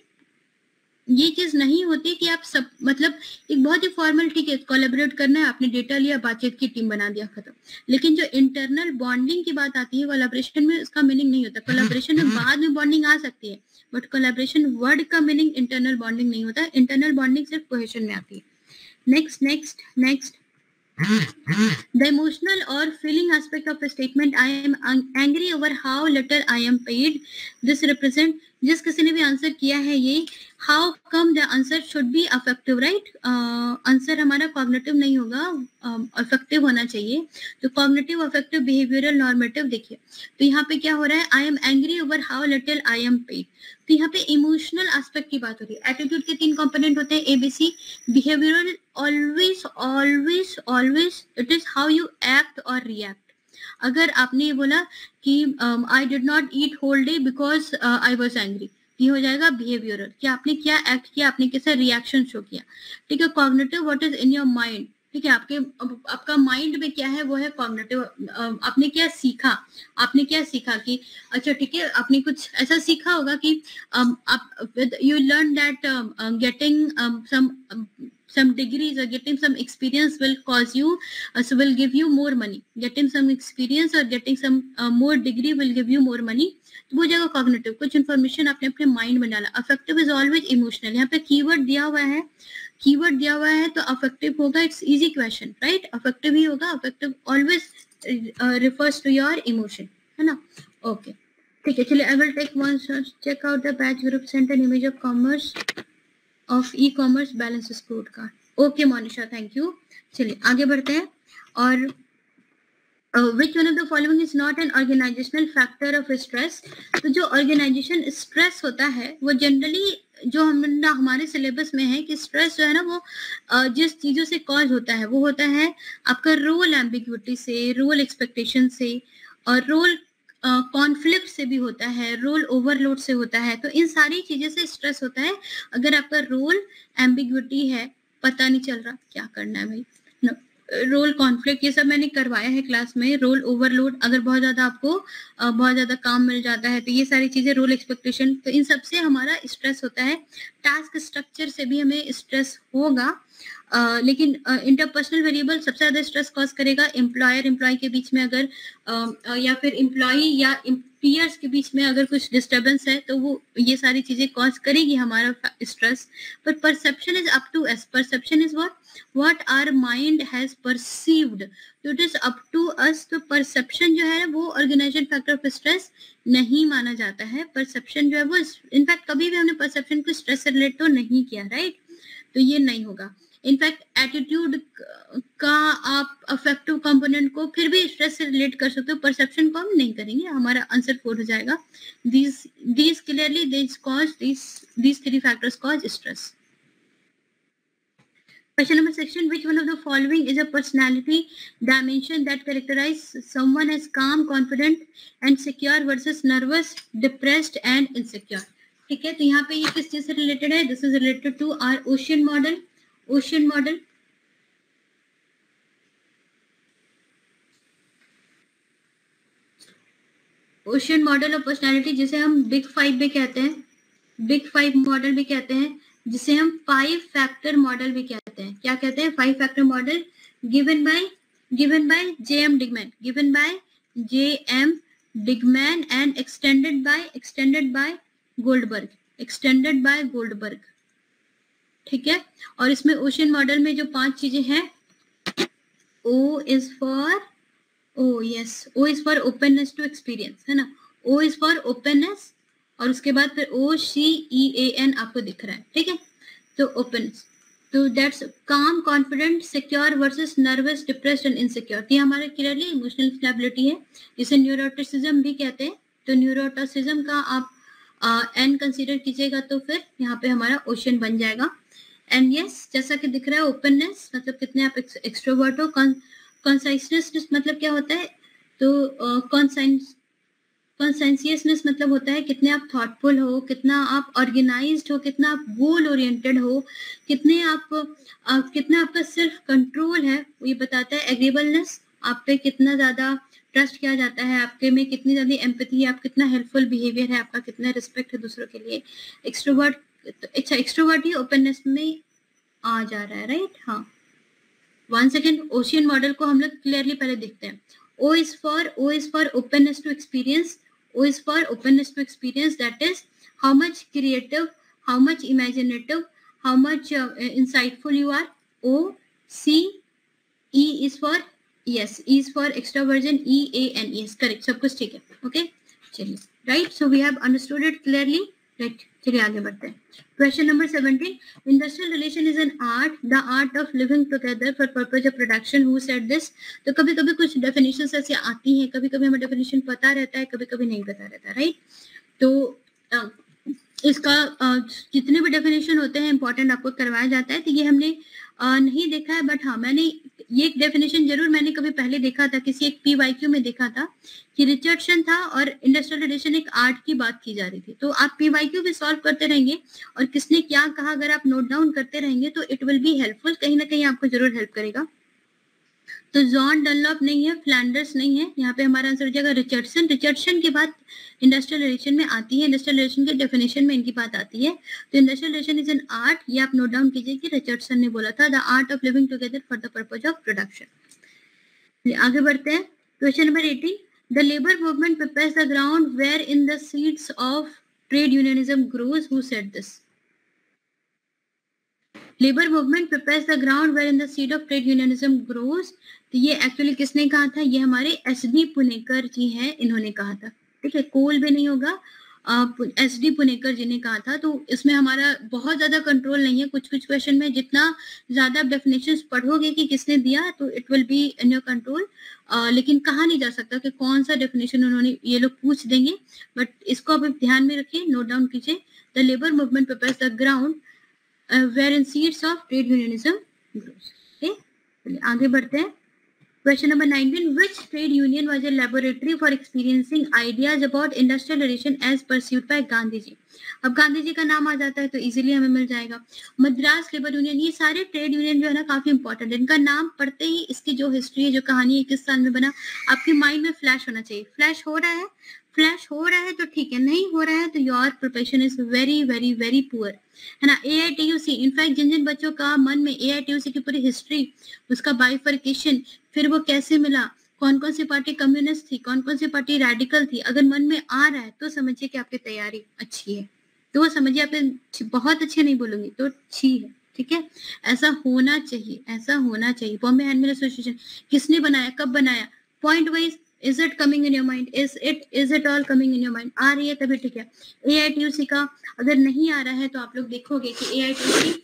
ये चीज नहीं होती कि आप सब मतलब एक बहुत ही फॉर्मल, ठीक है कोलैबोरेट करना है, आपने डेटा लिया, बातचीत की, टीम बना दिया, खत्म। लेकिन जो इंटरनल बॉन्डिंग की बात आती है कोलैबोरेशन में, उसका मीनिंग नहीं होता। कोलैबोरेशन में बाद में बॉन्डिंग आ सकती है, बट कोलैबोरेशन वर्ड का मीनिंग इंटरनल बॉन्डिंग नहीं होता। इंटरनल बॉन्डिंग सिर्फ कोहेशन में आती है। Next next next The emotional or feeling aspect of a statement, I am angry over how little I am paid. This represent, जिस किसी ने भी आंसर किया है ये, how come the answer should be affective, right? Answer uh, हमारा कॉग्निटिव नहीं होगा, अफेक्टिव uh, होना चाहिए। तो कॉग्निटिव, अफेक्टिव, बिहेवियरल, नॉर्मेटिव। देखिए तो यहाँ पे क्या हो रहा है, I am angry over how little I am paid। तो यहाँ पे इमोशनल एस्पेक्ट की बात हो रही है। एटीट्यूड के तीन कंपोनेंट होते हैं, A B C. Behavioural, always always always it is how you act और रिएक्ट। अगर आपने ये बोला कि I did not eat whole day because I was angry, ये हो जाएगा बिहेवियरल, कि आपने क्या एक्ट किया, आपने कैसे रिएक्शन शो किया। ठीक है, cognitive, what is in your mind, ठीक है, आपके आपका माइंड में क्या है वो है कॉग्निटिव, आपने क्या सीखा, आपने क्या सीखा कि अच्छा ठीक है, आपने कुछ ऐसा सीखा होगा कि um, आप you learn that getting some some degrees or getting some experience will cause you uh, so will give you more money, getting some experience or getting some uh, more degree will give you more money, तो वो जगह कॉग्निटिव, कुछ इन्फॉर्मेशन आपने अपने माइंड में डाला। अफेक्टिव इज ऑलवेज इमोशनल, यहाँ पे कीवर्ड दिया हुआ है, कीवर्ड दिया हुआ है तो अफेक्टिव होगा, it's easy question right, affective ही होगा, affective always refers to your emotion, है ना। ओके ठीक है, चलिए I will take one check out the batch group sent an image of commerce of e commerce balance score card. Okay Monisha, thank you. चलिए आगे बढ़ते हैं। और which one of the following is not an organizational factor of stress, तो जो ऑर्गेनाइजेशन स्ट्रेस होता है वो जनरली जो हम हमारे सिलेबस में है कि स्ट्रेस जो है ना वो uh, जिस चीजों से कॉज होता है वो होता है आपका रोल एम्बिग्विटी से, रोल एक्सपेक्टेशन से, और रोल कॉन्फ्लिक्ट uh, से भी होता है, रोल ओवरलोड से होता है, तो इन सारी चीजें से स्ट्रेस होता है। अगर आपका रोल एम्बिग्विटी है, पता नहीं चल रहा क्या करना है भाई, रोल कॉन्फ्लिक्ट, ये सब मैंने करवाया है क्लास में। रोल ओवरलोड, अगर बहुत ज्यादा आपको uh, बहुत ज्यादा काम मिल जाता है तो ये सारी चीजें, रोल एक्सपेक्टेशन, तो इन सब से हमारा स्ट्रेस होता है। टास्क स्ट्रक्चर से भी हमें स्ट्रेस होगा, Uh, लेकिन इंटरपर्सनल uh, वेरिएबल सबसे ज्यादा स्ट्रेस कॉज करेगा एम्प्लॉयर एम्प्लॉय के बीच में, अगर uh, uh, या फिर एम्प्लॉय या पीयर्स के बीच में अगर कुछ डिस्टर्बेंस है तो वो ये सारी चीजें कॉज करेगी हमारा स्ट्रेस। पर perception is up to us, perception is what what our mind has perceived, तो it is up to us. तो परसेप्शन जो है वो ऑर्गेनाइजेशन फैक्टर ऑफ स्ट्रेस नहीं माना जाता है। परसेप्शन जो है वो, इनफैक्ट कभी भी हमने परसेप्शन को स्ट्रेस से रिलेट तो नहीं किया राइट, तो ये नहीं होगा। इनफैक्ट एटीट्यूड का आप अफेक्टिव कंपोनेंट को फिर भी स्ट्रेस से रिलेट कर सकते हो, परसेप्शन को हम नहीं करेंगे, हमारा आंसर फोर हो जाएगा। these these clearly these cause these these three factors cause stress. Question number section, which one of the following is a personality dimension that characterizes someone as calm, confident and secure versus nervous, depressed and insecure? ठीक है, तो यहाँ पे ये किस चीज से रिलेटेड है? This is related to our ocean model. Ocean model ocean model of personality, जिसे हम बिग फाइव भी कहते हैं, बिग फाइव मॉडल भी कहते हैं, जिसे हम फाइव फैक्टर मॉडल भी कहते हैं। क्या कहते हैं? Five factor model, given by given by J M Digman, given by J M Digman and extended by extended by Goldberg, extended by Goldberg. ठीक है, और इसमें ओशियन मॉडल में जो पांच चीजें हैं, O is for O yes O is for openness to experience, है ना, ओ इज फॉर ओपननेस, और उसके बाद फिर ओ सी ई ए एन आपको दिख रहा है। ठीक है, तो ओपननेस, तो that's calm, confident, secure versus nervous, depressed and insecure. ये हमारे क्लियरली इमोशनल स्टेबिलिटी है, जिसे न्यूरोटिसिज्म भी कहते हैं। तो न्यूरोटिसिज्म का आप एन कंसीडर कीजिएगा तो फिर यहाँ पे हमारा ओशियन बन जाएगा। एंड यस yes, जैसा कि दिख रहा है, ओपननेस मतलब कितने आप एक्सट्रोवर्ट हो, कॉन्साइसनेस मतलब क्या होता है, तो कॉन्साइंसियसनेस uh, मतलब होता है कितने आप थॉटफुल हो, कितना आप ऑर्गेनाइज्ड हो, कितना आप गोल ओरिएंटेड हो, कितने आप uh, कितना आपका सेल्फ कंट्रोल है, ये बताता है। एग्रीबलनेस, आप पे कितना ज्यादा ट्रस्ट किया जाता है, आपके में कितनी ज्यादा एम्पैथी है, आप कितना हेल्पफुल बिहेवियर है, आपका कितना रिस्पेक्ट है दूसरों के लिए। एक्सट्रोवर्ट, अच्छा एक्सट्रोवर्ट ही ओपननेस में आ जा रहा है राइट। हाँ, वन सेकेंड, ओशियन मॉडल को हम लोग क्लियरली पहले देखते हैं। O is for O is for openness to experience, O is for openness to experience, that is how much creative, how much imaginative, how much insightful you are. O C E is for yes, E is for extroversion, E A N, yes correct, सब कुछ ठीक है। ओके चलिए, right, so we have understood it clearly, right. चलिए आगे बढ़ते हैं। Question number seventeen, industrial relation is an art, the art of living together for purpose of production, who said this. तो कभी कभी कुछ डेफिनेशंस ऐसी आती हैं, कभी कभी हमें डेफिनेशन पता रहता है, कभी कभी नहीं पता रहता, राइट। तो uh, इसका uh, जितने भी डेफिनेशन होते हैं इंपॉर्टेंट आपको करवाया जाता है, तो ये हमने uh, नहीं देखा है, बट हाँ मैंने ये एक डेफिनेशन जरूर मैंने कभी पहले देखा था, किसी एक पीवाईक्यू में देखा था कि रिचर्डसन था और इंडस्ट्रियल रिलेशन एक आर्ट की बात की जा रही थी। तो आप पीवाईक्यू भी सॉल्व करते रहेंगे और किसने क्या कहा अगर आप नोट डाउन करते रहेंगे तो इट विल बी हेल्पफुल, कहीं ना कहीं आपको जरूर हेल्प करेगा। तो जॉन डनलॉप नहीं है, फ्लैंडर्स नहीं है, यहाँ पे हमारा आंसर हो जाएगा रिचर्डसन। रिचर्डसन के बाद इंडस्ट्रियल रिलेशन में आती है, इंडस्ट्रियल रिलेशन के डेफिनेशन में इनकी बात आती है। तो industrial relation is an art, ये आप नोट डाउन कीजिए कि रिचर्डसन ने बोला था, the art of living together for the purpose of production. आगे बढ़ते हैं, question number eighteen, the labour movement prepares the ground wherein the seeds of trade unionism grows, who said this? Labour movement prepares the ground wherein the seed of trade unionism grows. तो ये एक्चुअली किसने कहा था? ये हमारे एस डी पुणेकर जी हैं, इन्होंने कहा था। ठीक है, कोल भी नहीं होगा, एस डी पुणेकर जी ने कहा था। तो इसमें हमारा बहुत ज्यादा कंट्रोल नहीं है, कुछ कुछ क्वेश्चन में जितना ज्यादा आप डेफिनेशंस पढ़ोगे कि किसने दिया तो it will be in your control, लेकिन कहा नहीं जा सकता कि कौन सा डेफिनेशन उन्होंने, ये लोग पूछ देंगे, बट इसको आप ध्यान में रखिए, नोट डाउन कीजिए। The labour movement prepares the ground wherein seeds of trade unionism grows. Okay, चलिए आगे बढ़ते हैं। Question number nineteen, which trade union was a laboratory for experiencing ideas about industrial relation as pursued by Gandhi ji? अब गांधी जी का नाम आ जाता है तो इजीली हमें मिल जाएगा। मद्रास लेबर यूनियन, ये सारे ट्रेड यूनियन जो है ना काफी इंपॉर्टेंट है, इनका नाम पढ़ते ही इसकी जो हिस्ट्री है, जो कहानी है, किस साल में बना, आपके माइंड में फ्लैश होना चाहिए। फ्लैश हो रहा है, फ्लैश हो रहा है तो ठीक है, नहीं हो रहा है तो your preparation is very very very poor, है ना। A I T U C, in fact जिन जिन बच्चों का मन में ए आई टी यू सी की पूरी हिस्ट्री, उसका बाइफर्केशन, फिर वो कैसे मिला, कौन कौन सी पार्टी कम्युनिस्ट थी, कौन कौन सी पार्टी रेडिकल थी, अगर मन में आ रहा है तो समझिए कि आपकी तैयारी अच्छी है, तो वो समझिए आपने बहुत अच्छे नहीं बोलूंगी तो अच्छी है। ठीक है, ऐसा होना चाहिए, ऐसा होना चाहिए। बॉम्बे हैंडमिल एसोसिएशन किसने बनाया, कब बनाया, point wise, is it coming in your mind, is it is it all coming in your mind, आ रही है तभी ठीक है। ए आई टी यू सी का अगर नहीं आ रहा है तो आप लोग देखोगे कि ए आई टी यू सी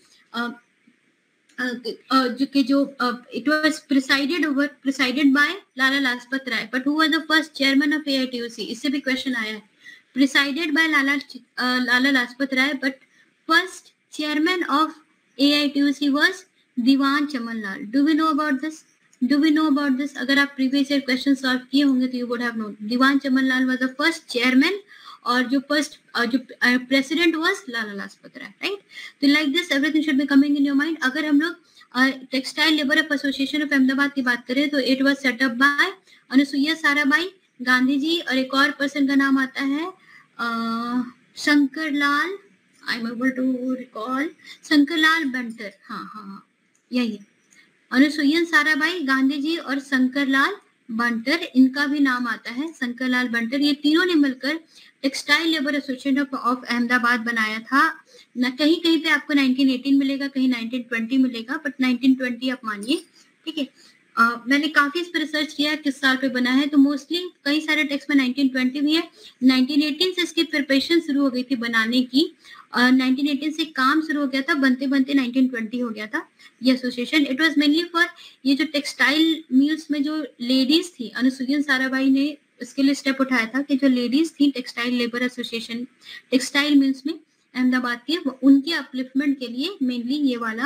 जो कि जो it was presided over presided by Lala Lajpat Rai, but who was the first chairman of A I T U C, इससे भी क्वेश्चन आया है। Presided by Lala Lala Lajpat Rai, but first chairman of A I T U C was Diwan Chaman Lal. Do we know about this? Do we know about this? अगर आप प्रीवियस ईयर क्वेश्चन सॉल्व किए होंगे तो you would have known. Diwan Chaman Lal was the first chairman और जो फर्स्ट जो president was Lala Lajpat Rai, right. तो like this everything should be coming in your mind. अगर हम लोग textile labour association of Ahmedabad की बात करें तो it was set up by Anasuya Sarabhai, Gandhi ji, और एक और पर्सन का नाम आता है Shankar Lal, I am able to recall, Shankar Lal Banker, हाँ हाँ हाँ यही है। अनुसुईया साराभाई, गांधी जी और शंकरलाल बंटर, इनका भी नाम आता है शंकरलाल बंटर। ये तीनों ने मिलकर textile labour association of Ahmedabad बनाया था। न कहीं कहीं पे आपको नाइनटीन एटीन मिलेगा, कहीं नाइनटीन ट्वेंटी मिलेगा, बट नाइनटीन ट्वेंटी आप मानिए। ठीक है, uh, मैंने काफी इस पर रिसर्च किया किस साल पे बना है, तो मोस्टली कई सारे टेक्स्ट में नाइनटीन ट्वेंटी भी है। नाइनटीन एटीन से इसकी प्रिपरेशन शुरू हो गई थी बनाने की, uh, नाइनटीन एटीन से काम शुरू हो गया था, बनते बनते नाइनटीन ट्वेंटी हो गया था ये association. It was mainly for ये जो टेक्सटाइल मिल्स में जो लेडीज थी, अनुसुईया साराभाई ने इसके लिए स्टेप उठाया था कि जो लेडीज थी textile labour association textile mills में अहमदाबाद के, उनके अपलिफ्टमेंट के लिए मेनली ये वाला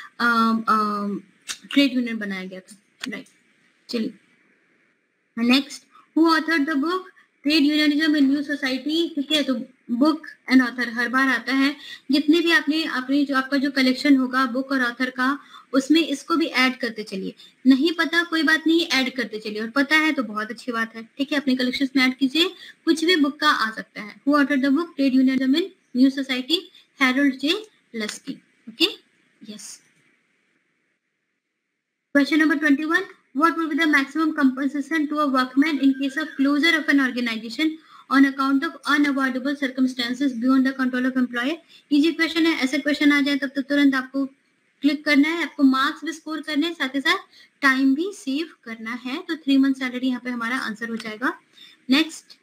ट्रेड यूनियन बनाया गया था, राइट। चलिए next, who authored the book trade unionism in new society. ठीक है, तो बुक एंड ऑथर हर बार आता है, जितने भी आपने अपने जो आपका जो कलेक्शन होगा बुक और ऑथर का, उसमें इसको भी ऐड करते चलिए। नहीं पता कोई बात नहीं, ऐड करते चलिए, और पता है तो बहुत अच्छी बात है। ठीक है, अपने कलेक्शन में ऐड कीजिए, कुछ भी बुक का आ सकता है। Who authored the book trade unionism in new society, Harold J Laski. Okay, yes. Question number twenty-one. What will be the maximum compensation to a workman in case of closure of an organization on account of unavoidable circumstances beyond the control of employer? Easy question है, ऐसे क्वेश्चन आ जाए तब तो तुरंत आपको क्लिक करना है, आपको मार्क्स भी स्कोर करने हैं, साथ ही साथ टाइम भी सेव करना है। तो थ्री मंथ सैलरी यहाँ पे हमारा आंसर हो जाएगा। Next,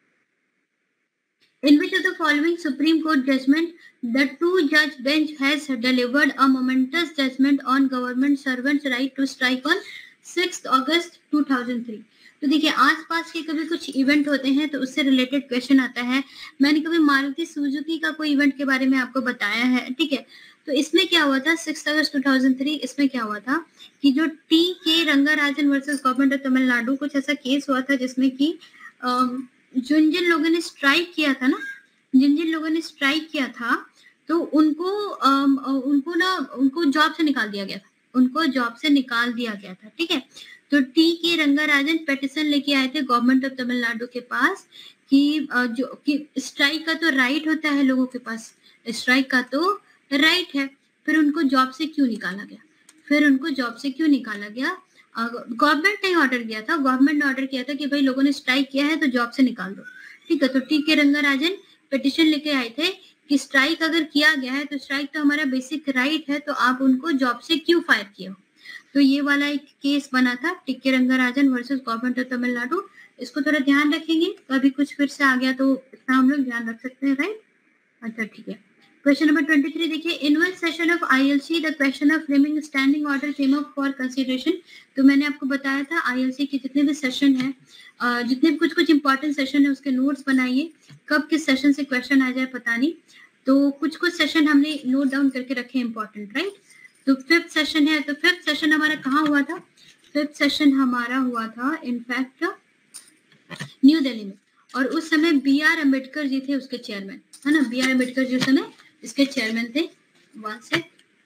in which of the following Supreme Court judgment the two judge bench has delivered a momentous judgment on government servants' right to strike on six August two thousand three. तो देखिए आसपास के कभी कुछ इवेंट होते हैं तो उससे रिलेटेड क्वेश्चन आता है। मैंने कभी मारुति सुजुकी का कोई इवेंट के बारे में आपको बताया है, ठीक है। तो इसमें क्या हुआ था, six August two thousand three, इसमें क्या हुआ था कि जो T K Rangarajan versus government of Tamil Nadu, कुछ ऐसा केस हुआ था जिसमें कि जिन जिन लोगों ने स्ट्राइक किया था ना, जिन जिन लोगों ने स्ट्राइक किया था तो उनको um, उनको ना उनको जॉब से निकाल दिया गया था, उनको जॉब से निकाल दिया गया था, ठीक है। तो टी के रंगाराजन पेटिशन लेके आए थे गवर्नमेंट ऑफ तमिलनाडु के पास कि जो कि स्ट्राइक का तो राइट होता है लोगों के पास, स्ट्राइक का तो राइट है, फिर उनको जॉब से क्यों निकाला गया, फिर उनको जॉब से क्यों निकाला गया। गवर्नमेंट ने ऑर्डर किया था, गवर्नमेंट ने ऑर्डर किया था कि भाई लोगों ने स्ट्राइक किया है तो जॉब से निकाल दो, ठीक है। तो टी के रंगाराजन पिटिशन लेके आए थे कि स्ट्राइक अगर किया गया है तो स्ट्राइक तो हमारा बेसिक राइट है, तो आप उनको जॉब से क्यों फायर किए हो। तो ये वाला एक केस बना था, T K Rangarajan versus government of Tamil Nadu. इसको थोड़ा ध्यान रखेंगे, कभी कुछ फिर से आ गया तो इसका हम लोग ध्यान रख सकते हैं, राइट। अच्छा ठीक है। क्वेश्चन नंबर ट्वेंटी थ्री देखिए, in which session of ILC the question of framing standing order came up for consideration. तो मैंने आपको बताया था आईएलसी के जितने भी सेशन है, जितने भी कुछ कुछ इंपॉर्टेंट सेशन है उसके नोट्स बनाइए, कब किस सेशन से क्वेश्चन आ जाए पता नहीं। तो कुछ कुछ सेशन हमने नोट डाउन करके रखे इंपॉर्टेंट, राइट। तो फिफ्थ सेशन है, तो फिफ्थ सेशन हमारा कहाँ हुआ था, फिफ्थ सेशन हमारा हुआ था इनफैक्ट न्यू दिल्ली में, और उस समय बी आर अम्बेडकर जी थे उसके चेयरमैन, है ना। बी आर अम्बेडकर जी उस समय इसके चेयरमैन थे। वन से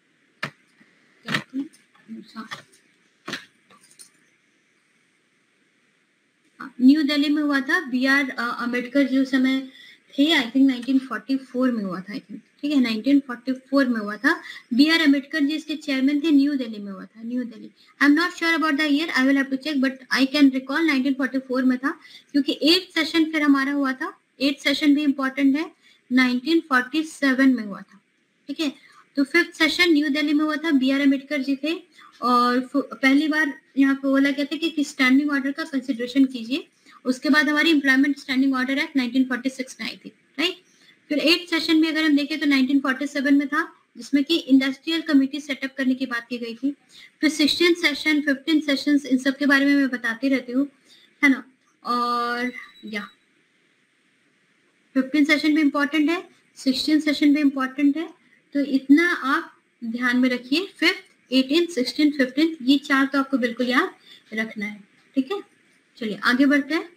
न्यू दिल्ली में हुआ था, बी आर अम्बेडकर जी उस समय थे, I think nineteen forty four में हुआ था, आई थिंक, ठीक है, नाइनटीन फोर्टी फोर में हुआ था। बी आर अम्बेडकर जी इसके चेयरमैन थे, न्यू दिल्ली में हुआ था, New Delhi. I am not sure about the year, I will have to check, but I can recall nineteen forty four में था, क्योंकि एट सेशन फिर हमारा हुआ था, एट सेशन भी इंपॉर्टेंट है, नाइनटीन फोर्टी सेवन में हुआ था, ठीक है। तो फिफ्थ सेशन न्यू दिल्ली में हुआ था, बी आर अम्बेडकर जी थे, और पहली बार यहाँ पे बोला गया था कि स्टैंडिंग ऑर्डर का कंसिडरेशन कीजिए। उसके बाद हमारी employment standing order act nineteen forty six में आई थी, राइट। फिर एट सेशन में अगर हम देखें तो नाइनटीन फोर्टी सेवन में था, जिसमें कि इंडस्ट्रियल कमेटी सेटअप करने की बात की गई थी। फिर सिक्सटीन सेशन, फिफ्टीन सेशन, इन सब के बारे में मैं बताती रहती हूँ, है ना। और या फिफ्टीन सेशन भी इम्पोर्टेंट है, सिक्सटीन सेशन भी इम्पोर्टेंट है, तो इतना आप ध्यान में रखिए। फिफ्थ, एटीन, सिक्सटीन, फिफ्टीन, ये चार तो आपको बिल्कुल याद रखना है, ठीक है। चलिए आगे बढ़ते हैं।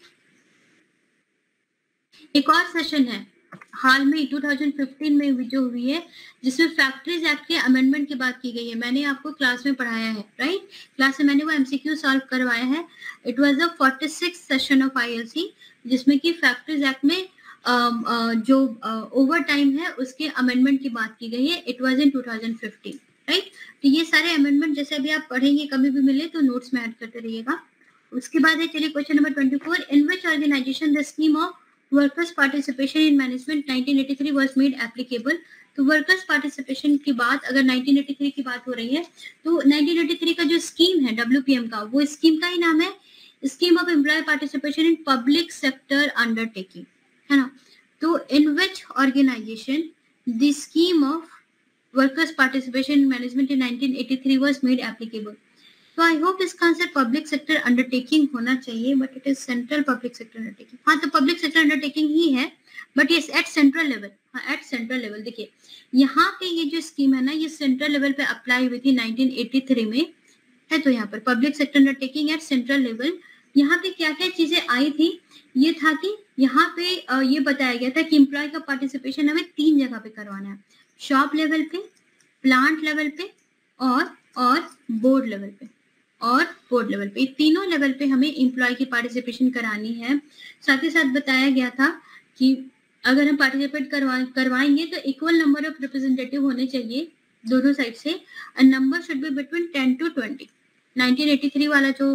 एक और सेशन है हाल में टू थाउजेंड फिफ्टीन में जो हुई है, जिसमें फैक्ट्रीज एक्ट के अमेंडमेंट की बात की गई है। मैंने आपको क्लास में पढ़ाया है, राइट, क्लास में मैंने वो एमसीक्यू सॉल्व करवाया है। It was the forty six session of ILC, जिसमें कि फैक्ट्रीज एक्ट में uh, uh, जो ओवर uh, टाइम है उसके अमेंडमेंट की बात की गई है। It was in two thousand fifteen, right. तो ये सारे अमेंडमेंट जैसे अभी आप पढ़ेंगे, कभी भी मिले तो नोट्स में ऐड करते रहिएगा। उसके बाद है, चलिए question number twenty four, in which organization the scheme of workers participation in management nineteen eighty three was made applicable. तो वर्कर्स पार्टिसिपेशन की बात अगर नाइनटीन एटी थ्री की बात हो रही है, तो नाइनटीन एटी थ्री का जो स्कीम है डब्ल्यूपीएम का, वो स्कीम का ही नाम है scheme of employee participation in public sector undertaking, है ना। तो in which organization the scheme of workers participation in management in nineteen eighty three was made applicable. तो आई होप इसका आंसर पब्लिक सेक्टर अंडरटेकिंग होना चाहिए, but it is central public sector undertaking. हाँ, तो पब्लिक सेक्टर अंडरटेकिंग ही है, बट ये एट सेंट्रल लेवल। हाँ, एट सेंट्रल लेवल। देखिए यहाँ पे ये जो स्कीम है ना, ये सेंट्रल लेवल पे अप्लाई हुई थी नाइनटीन एटी थ्री में, है। तो यहाँ पर public sector undertaking at central level. यहाँ पे क्या क्या चीजें आई थी, ये था कि यहाँ पे ये बताया गया था कि एम्प्लॉय का पार्टिसिपेशन हमें तीन जगह पे करवाना है, शॉप लेवल पे, प्लांट लेवल पे, और और बोर्ड लेवल पे, और बोर्ड लेवल पे। तीनों लेवल पे हमें एम्प्लॉय की पार्टिसिपेशन करानी है। साथ ही साथ बताया गया था कि अगर हम पार्टिसिपेट करवा करवाएंगे तो इक्वल नंबर ऑफ रिप्रेजेंटेटिव होने चाहिए दोनों साइड से, and number should be between ten to twenty. Nineteen eighty three वाला जो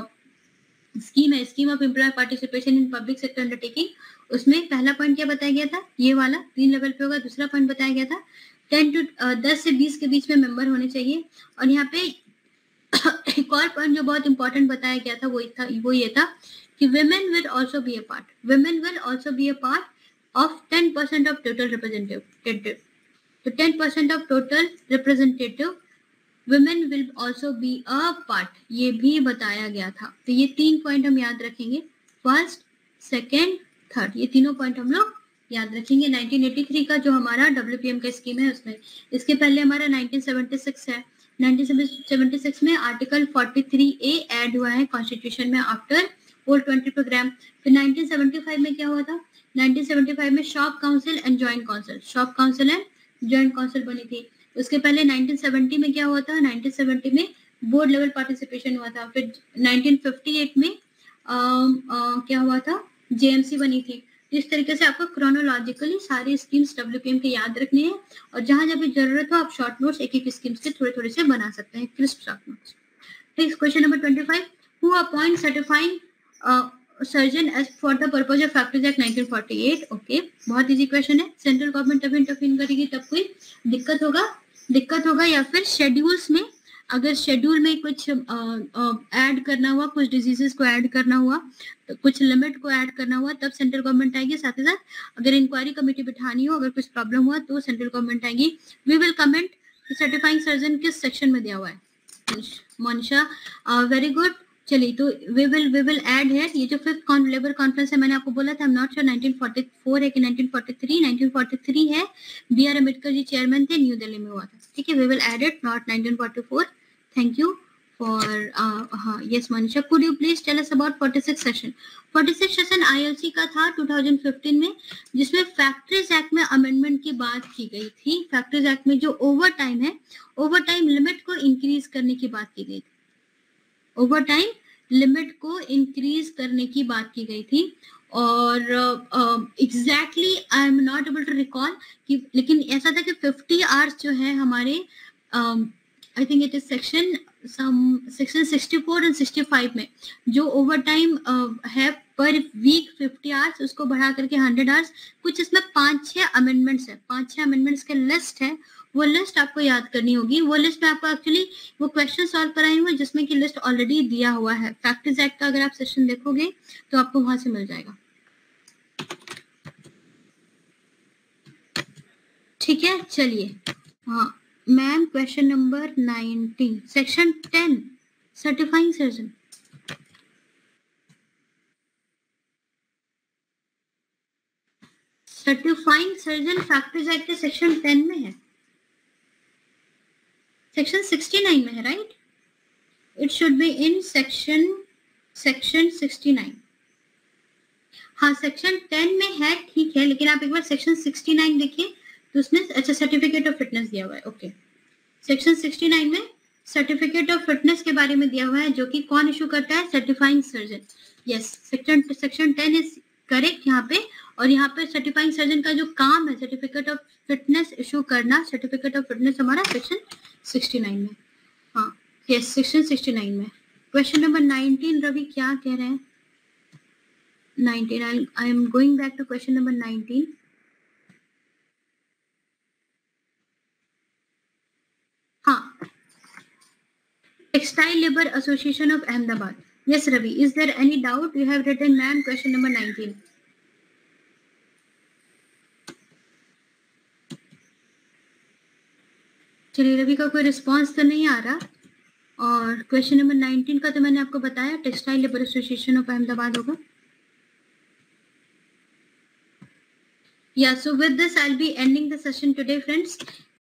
स्कीम है, scheme of employee participation in public sector undertaking, उसमें पहला पॉइंट क्या बताया गया था, ये वाला तीन लेवल पे होगा। दूसरा पॉइंट बताया गया था टेन टू दस से बीस के बीच में मेंबर होने चाहिए। और यहाँ पे एक और पॉइंट जो बहुत इंपॉर्टेंट बताया गया था वो था वो ये था कि women will also be a part women will also be a part of ten percent of total representative। तो ten percent of total representative women will also be a part, ये भी बताया गया था। तो ये तीन पॉइंट हम याद रखेंगे, फर्स्ट, सेकेंड, थर्ड, ये तीनों पॉइंट हम लोग याद रखेंगे। नाइनटीन एटी थ्री का जो हमारा डब्ल्यूपीएम का स्कीम है उसमें, इसके पहले हमारा नाइनटीन सेवेंटी सिक्स है। नाइनटीन सेवेंटी सिक्स में article forty three A add हुआ है कॉन्स्टिट्यूशन में आफ्टर फोर ट्वेंटी प्रोग्राम। फिर नाइनटीन सेवेंटी फाइव में क्या हुआ था, नाइनटीन सेवेंटी फाइव में shop council and joint council, shop council and joint council बनी थी। उसके पहले नाइनटीन सेवेंटी में क्या हुआ था, नाइनटीन सेवेंटी में बोर्ड लेवल पार्टिसिपेशन हुआ था। फिर नाइनटीन फिफ्टी एट में आ, आ, क्या हुआ था, जेएमसी बनी थी। इस तरीके से आपको क्रोनोलॉजिकली सारी स्कीम्स डब्ल्यूपीएम के याद रखने हैं, और जहां जब भी जरूरत हो आप शॉर्ट नोट्स एक एक स्कीम्स के थोड़े थोड़े से बना सकते हैं, crisp short notes. Next question number twenty five, who appoint certifying surgeon as for the purpose of factories act nineteen forty eight. Okay, बहुत इजी क्वेश्चन है। सेंट्रल गवर्नमेंट तब इंटरफीन करेगी तब कोई दिक्कत होगा दिक्कत होगा या फिर शेड्यूल्स में, अगर शेड्यूल में कुछ ऐड करना हुआ, कुछ डिजीजेस को ऐड करना हुआ, तो कुछ लिमिट को ऐड करना हुआ, तब सेंट्रल गवर्नमेंट आएगी। साथ ही साथ अगर इंक्वायरी कमेटी बिठानी हो, अगर कुछ प्रॉब्लम हुआ तो सेंट्रल गवर्नमेंट आएगी। We will comment certifying surgeon किस सेक्शन में दिया हुआ है, मोनिशा, वेरी गुड। चलिए, तो we will we will add है ये जो फिफ्थ लेबर कॉन्फ्रेंस है, मैंने आपको बोला था, I am not sure nineteen forty four है कि nineteen forty three, nineteen forty three है, B R Ambedkar ji chairman थे, न्यू दिल्ली में हुआ था। ठीक है, we will add it, not nineteen forty four. Thank you for हाँ yes Manisha, could you please tell us about forty six session. Forty six session ILC का था टू थाउजेंड फिफ्टीन में, जिसमें फैक्ट्रीज एक्ट में अमेंडमेंट की बात की गई थी। फैक्ट्रीज एक्ट में जो ओवर टाइम है, ओवर टाइम लिमिट को इंक्रीज करने की बात की गई थी, ओवर टाइम लिमिट को इंक्रीज करने की बात की गई थी। और exactly I am not able to recall कि, लेकिन ऐसा था कि फिफ्टी आवर्स जो है हमारे, I think it is section some section sixty four and sixty five में जो ओवर टाइम है पर वीक फिफ्टी आवर्स, उसको बढ़ा करके हंड्रेड आवर्स, कुछ इसमें पांच छह अमेंडमेंट्स है, पांच छह अमेंडमेंट्स के लिस्ट है, वो लिस्ट आपको याद करनी होगी। वो लिस्ट में आपको एक्चुअली वो क्वेश्चन सॉल्व कराए हुए जिसमें कि लिस्ट ऑलरेडी दिया हुआ है। फैक्ट्रीज एक्ट का अगर आप सेशन देखोगे तो आपको वहां से मिल जाएगा। ठीक है, चलिए, हाँ ma'am, question number nineteen, section ten, certifying surgeon. Certifying surgeon factories act के सेक्शन टेन में है, सेक्शन सिक्सटी नाइन में है, right? It should be in section section sixty nine. हाँ, सेक्शन टेन में है, ठीक है, लेकिन आप एक बार सेक्शन सिक्सटी नाइन देखिए तो उसमें अच्छा सर्टिफिकेट ऑफ फिटनेस दिया हुआ है। ओके, सेक्शन सिक्सटी नाइन में सर्टिफिकेट ऑफ फिटनेस के बारे में दिया हुआ है, जो कि कौन इशू करता है, certifying surgeon. Yes, section section ten is correct यहाँ पे। और यहाँ पे सर्टिफाइंग सर्जन का जो काम है सर्टिफिकेट ऑफ फिटनेस इशू करना, सर्टिफिकेट ऑफ फिटनेस हमारा सेक्शन सिक्सटी नाइन में। हाँ यस, सेक्शन सिक्सटी नाइन में। क्वेश्चन नंबर नाइनटीन, रवि क्या कह रहे हैं? Nineteen, I am going back to question number nineteen. हाँ, textile labour association of Ahmedabad. Yes Ravi, is there any doubt? You have written ma'am question number nineteen. चलिए, रवि का कोई रिस्पॉन्स तो नहीं आ रहा। और क्वेश्चन नंबर नाइनटीन का तो मैंने आपको बताया, textile labour association of Ahmedabad होगा। Yeah, so with this I'll be ending the session today, friends.